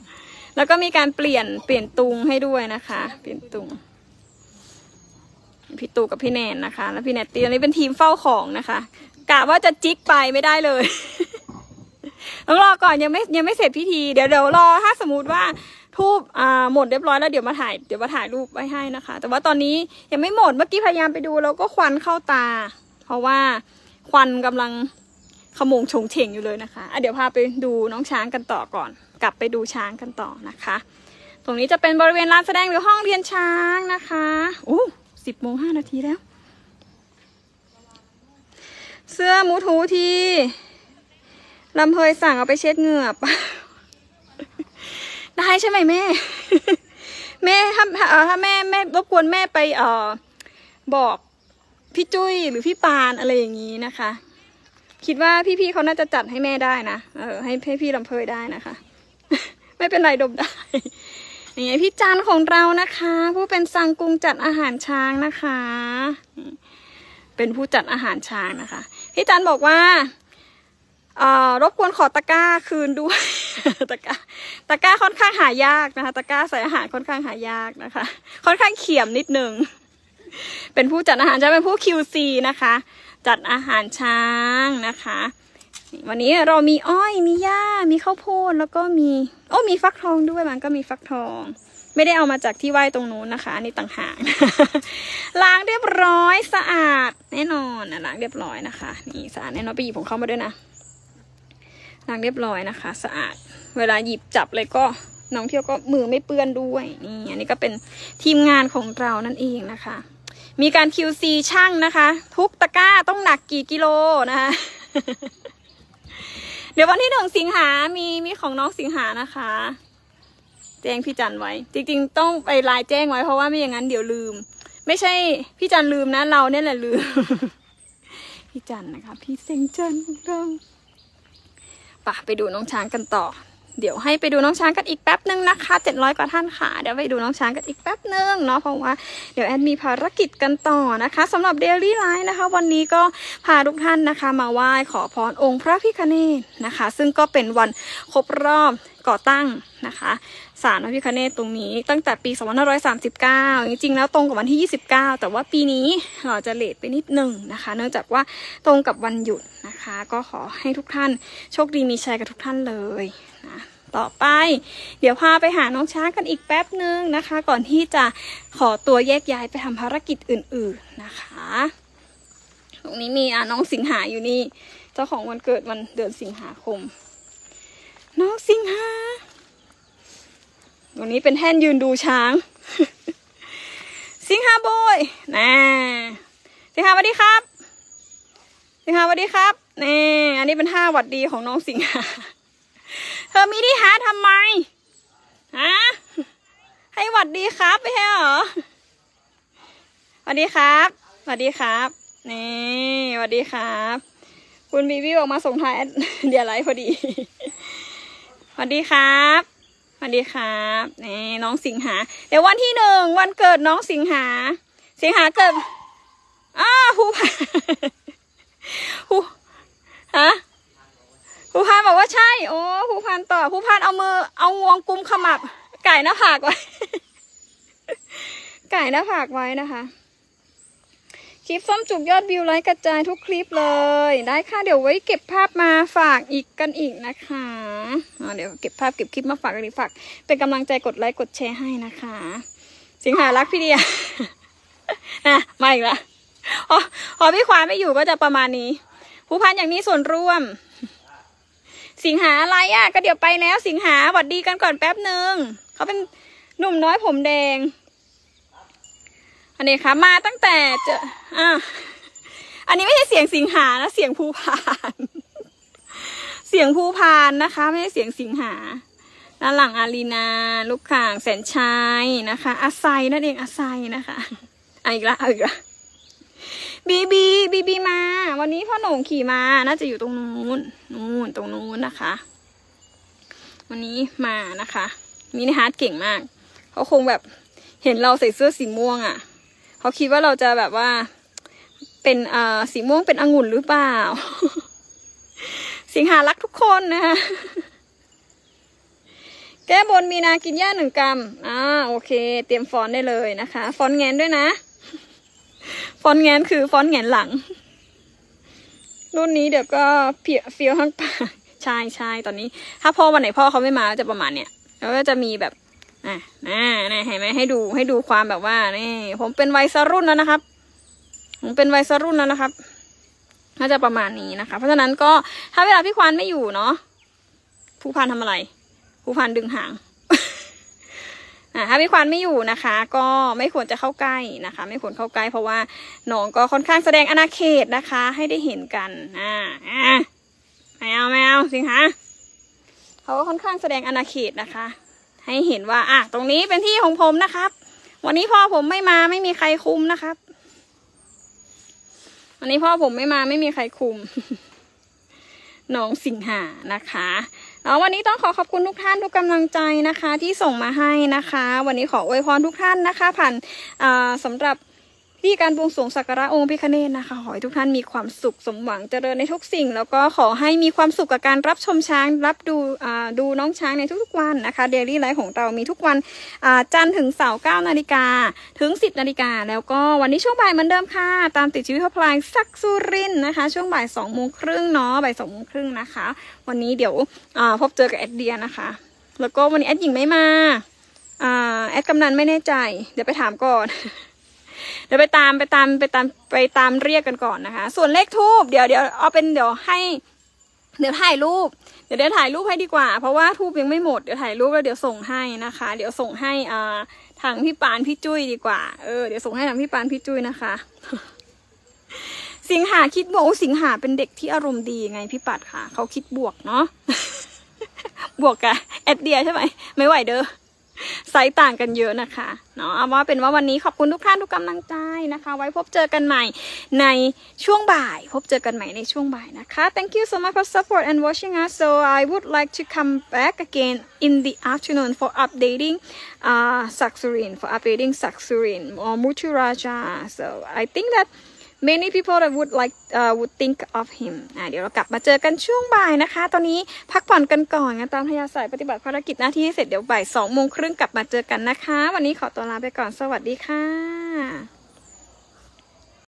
แล้วก็มีการเปลี่ยนตุงให้ด้วยนะคะเปลี่ยนตุงพี่ตู่กับพี่แนนนะคะแล้วพี่แนตตี้อันนี้เป็นทีมเฝ้าของนะคะกะว่าจะจิกไปไม่ได้เลย ต้องรอก่อนยังไม่เสร็จพิธีเดี๋ยวรอถ้าสมมติว่าทูบหมดเรียบร้อยแล้วเดี๋ยวมาถ่ายรูปไว้ให้นะคะแต่ว่าตอนนี้ยังไม่หมดเมื่อกี้พยายามไปดูแล้วก็ควันเข้าตาเพราะว่าควันกำลังขโมงชงเฉ่งอยู่เลยนะคะเดี๋ยวพาไปดูน้องช้างกันต่อก่อนกลับไปดูช้างกันต่อนะคะตรงนี้จะเป็นบริเวณลานแสดงหรือห้องเรียนช้างนะคะโอ้10:05 นาทีแล้วเสื้อมูทูทีลำเพยสั่งเอาไปเช็ดเหงื่อปะ ได้ใช่ไหมแม่ แม่ถ้าแม่รบกวนแม่ไปบอกพี่จุ้ยหรือพี่ปานอะไรอย่างนี้นะคะ คิดว่าพี่ๆเขาน่าจะจัดให้แม่ได้นะให้พี่ลำเพยได้นะคะ ไม่เป็นไรดมได้อย่างไงพี่จันของเรานะคะผู้เป็นซังกุงจัดอาหารช้างนะคะเป็นผู้จัดอาหารช้างนะคะพี่จันบอกว่ารบกวนขอตะกร้าคืนด้วย ตะกร้าค่อนข้างหายากนะคะตะกร้าใส่อาหารค่อนข้างหายากนะคะค่อนข้างเขี่ยมนิดนึง เป็นผู้จัดอาหารจะเป็นผู้ QC นะคะจัดอาหารช้างนะคะวันนี้เรามีอ้อยมีหญ้ามีข้าวโพดแล้วก็มีฟักทองด้วยมันก็มีฟักทองไม่ได้เอามาจากที่ไหว้ตรงนู้นนะคะอันนี้ต่างหาก ล้างเรียบร้อยสะอาดแน่นอนล้างเรียบร้อยนะคะนี่สะอาดแน่นอนไปหยิบของเข้ามาด้วยนะล้างเรียบร้อยนะคะสะอาดเวลาหยิบจับเลยก็น้องเที่ยวก็มือไม่เปื้อนด้วยนี่อันนี้ก็เป็นทีมงานของเรานั่นเองนะคะมีการ QC ช่างนะคะทุกตะกร้าต้องหนักกี่กิโลนะคะ เดี๋ยววันที่1 สิงหามีของน้องสิงหานะคะแจ้งพี่จันไว้จริงๆต้องไปไลน์แจ้งไว้เพราะว่าไม่อย่างนั้นเดี๋ยวลืมไม่ใช่พี่จันลืมนะเราเนี่ยแหละลืม พี่จันนะคะพี่เซ็งจันของเราไปดูน้องช้างกันต่อเดี๋ยวให้ไปดูน้องช้างกันอีกแป๊บนึงนะคะ700 กว่าท่านค่ะเดี๋ยวไปดูน้องช้างกันอีกแป๊บนึงเนาะเพราะว่าเดี๋ยวแอดมีภารกิจกันต่อนะคะสำหรับ Daily Life นะคะวันนี้ก็พาทุกท่านนะคะมาไหว้ขอพรองค์พระพิฆเนศนะคะซึ่งก็เป็นวันครบรอบก่อตั้งนะคะศาลพระพิฆเนศตรงนี้ตั้งแต่ปี2539จริงๆแล้วตรงกับวันที่29แต่ว่าปีนี้เราจะเลทไปนิดนึงนะคะเนื่องจากว่าตรงกับวันหยุดนะคะก็ขอให้ทุกท่านโชคดีมีชัยกับทุกท่านเลยนะต่อไปเดี๋ยวพาไปหาน้องช้างกันอีกแป๊บนึงนะคะก่อนที่จะขอตัวแยกย้ายไปทำภารกิจอื่นๆนะคะตรงนี้มีน้องสิงหาอยู่นี่เจ้าของวันเกิดวันเดือนสิงหาคมน้องสิงหาตรงนี้เป็นแท่นยืนดูช้าง สิงหาโบยนะสิงหาสวัสดีครับสิงหาสวัสดีครับนี่อันนี้เป็นท่าหวัดดีของน้องสิงหาเธอมีที่หาทำไมฮะให้หวัดดีครับไม่ใช่เหรอสวัสดีครับสวัสดีครับนี่สวัสดีครับคุณบีบี้ออกมาส่งท้ายเดี๋ยวไลฟ์พอดีสวัสดีครับสวัสดีครับนี่น้องสิงหาเดี๋ยววันที่1วันเกิดน้องสิงหาเกิดภูพานฮะภูพานบอกว่าใช่โอ้ภูพานต่อภูพานเอางวงกุมขมับไก่หน้าผากไว้ ไก่หน้าผากไว้นะคะคลิปส้มจุกยอดวิวไลค์กระจายทุกคลิปเลยได้ค่ะเดี๋ยวไว้เก็บภาพมาฝากกันอีกนะคะเดี๋ยวเก็บภาพเก็บคลิปมาฝากกันอีกฝากเป็นกำลังใจกดไลค์กดแชร์ให้นะคะสิงหารักพี่เดีย มาอีกละพอพี่ควานไม่อยู่ก็จะประมาณนี้ผู้พันอย่างนี้ส่วนร่วมสิงหาอะไรก็เดี๋ยวไปแล้วสิงหาหวัดดีกันก่อนแป๊บนึงเขาเป็นหนุ่มน้อยผมแดงอันนี้ค่ะมาตั้งแต่อันนี้ไม่ใช่เสียงสิงหานะเสียงภูพาน เสียงภูพานนะคะไม่ใช่เสียงสิงหาด้านหลังอารีนาลูกข่างแสนชัยนะคะอาไซนั่นเองอาไซนะคะอีกละบีบีมาวันนี้พ่อหนุ่มขี่มาน่าจะอยู่ตรงนู้นตรงนู้นนะคะวันนี้มานะคะมินิฮาร์ดเก่งมากเขาคงแบบเห็นเราใส่เสื้อสีม่วงเขาคิดว่าเราจะแบบว่าเป็นสีม่วงเป็นองุ่นหรือเปล่า สิงหารักทุกคนนะคะแก้บนมีนากินหญ้า1 กรัมโอเคเตรียมฟอนต์ได้เลยนะคะฟอนต์แงนด้วยนะฟอนต์แงนคือฟอนต์แงนหลังรุ่นนี้เดี๋ยวก็เฟี้ยวทั้งปากใช่ตอนนี้ถ้าพ่อวันไหนพ่อเขาไม่มาจะประมาณเนี้ยแล้วก็จะมีแบบเห็นไหมให้ดูความแบบว่านี่ผมเป็นวัยรุ่นแล้วนะครับน่าจะประมาณนี้นะคะเพราะฉะนั้นก็ถ้าเวลาพี่ควานไม่อยู่เนาะผู้พันทำอะไรผู้พันดึงหาง ถ้าพี่ควานไม่อยู่นะคะก็ไม่ควรจะเข้าใกล้นะคะไม่ควรเข้าใกล้เพราะว่าน้องก็ค่อนข้างแสดงอาณาเขตนะคะให้ได้เห็นกันไม่เอาสิคะเขาก็ค่อนข้างแสดงอาณาเขตนะคะให้เห็นว่าตรงนี้เป็นที่ของผมนะครับวันนี้พ่อผมไม่มาไม่มีใครคุมนะครับวันนี้พ่อผมไม่มาไม่มีใครคุม น้องสิงหานะคะวันนี้ต้องขอบคุณทุกท่านทุกกำลังใจนะคะที่ส่งมาให้นะคะวันนี้ขออวยพรทุกท่านนะคะผ่านสำหรับที่การบวงสรวงสักการะองค์พระพิฆเนศนะคะขอให้ทุกท่านมีความสุขสมหวังเจริญในทุกสิ่งแล้วก็ขอให้มีความสุขกับการรับชมช้างรับดูน้องช้างในทุกๆวันนะคะเดลี่ไลฟ์ของเรามีทุกวันจันทร์ถึงเสาร์ 9 นาฬิกาถึง 10 นาฬิกาแล้วก็วันนี้ช่วงบ่ายเหมือนเดิมค่ะตามติดชีวิตพ่อพลายศักดิ์สุรินทร์นะคะช่วงบ่าย 2:30 เนาะบ่าย 2:30 นะคะวันนี้เดี๋ยวพบเจอกับแอดเดียนะคะแล้วก็วันนี้แอดหญิงไม่มาแอดกำนันไม่แน่ใจเดี๋ยวไปถามก่อนเดี๋ยวไปตามเรียกกันก่อนนะคะส่วนเลขทูบเดี๋ยวเอาเป็นเดี๋ยวถ่ายรูปเดี๋ยวถ่ายรูปให้ดีกว่าเพราะว่าทูบยังไม่หมดเดี๋ยวถ่ายรูปแล้วเดี๋ยวส่งให้นะคะเดี๋ยวส่งให้ทางพี่ปานพี่จุ้ยดีกว่าเดี๋ยวส่งให้ทางพี่ปานพี่จุ้ยนะคะ สิงหาคิดบวกสิงหาเป็นเด็กที่อารมณ์ดีไงพี่ปัดค่ะเขาคิดบวกเนาะ บวกกับแอดเดียใช่ไหมไม่ไหวเด้อไซส์ต่างกันเยอะนะคะเนาะเอาว่าเป็นว่าวันนี้ขอบคุณทุกท่านทุกกำลังใจนะคะไว้พบเจอกันใหม่ในช่วงบ่ายนะคะ Thank you so much for support and watching us so I would like to come back again in the afternoon for updating Saksurin or Muthuraja so I think that many people that would think of him เดี๋ยวเรากลับมาเจอกันช่วงบ่ายนะคะตอนนี้พักผ่อนกันก่อนตามทยาสายปฏิบัติภารกิจหน้าที่ให้เสร็จเดี๋ยวบ่าย 2:30 กลับมาเจอกันนะคะวันนี้ขอตัวลาไปก่อนสวัสดีค่ะ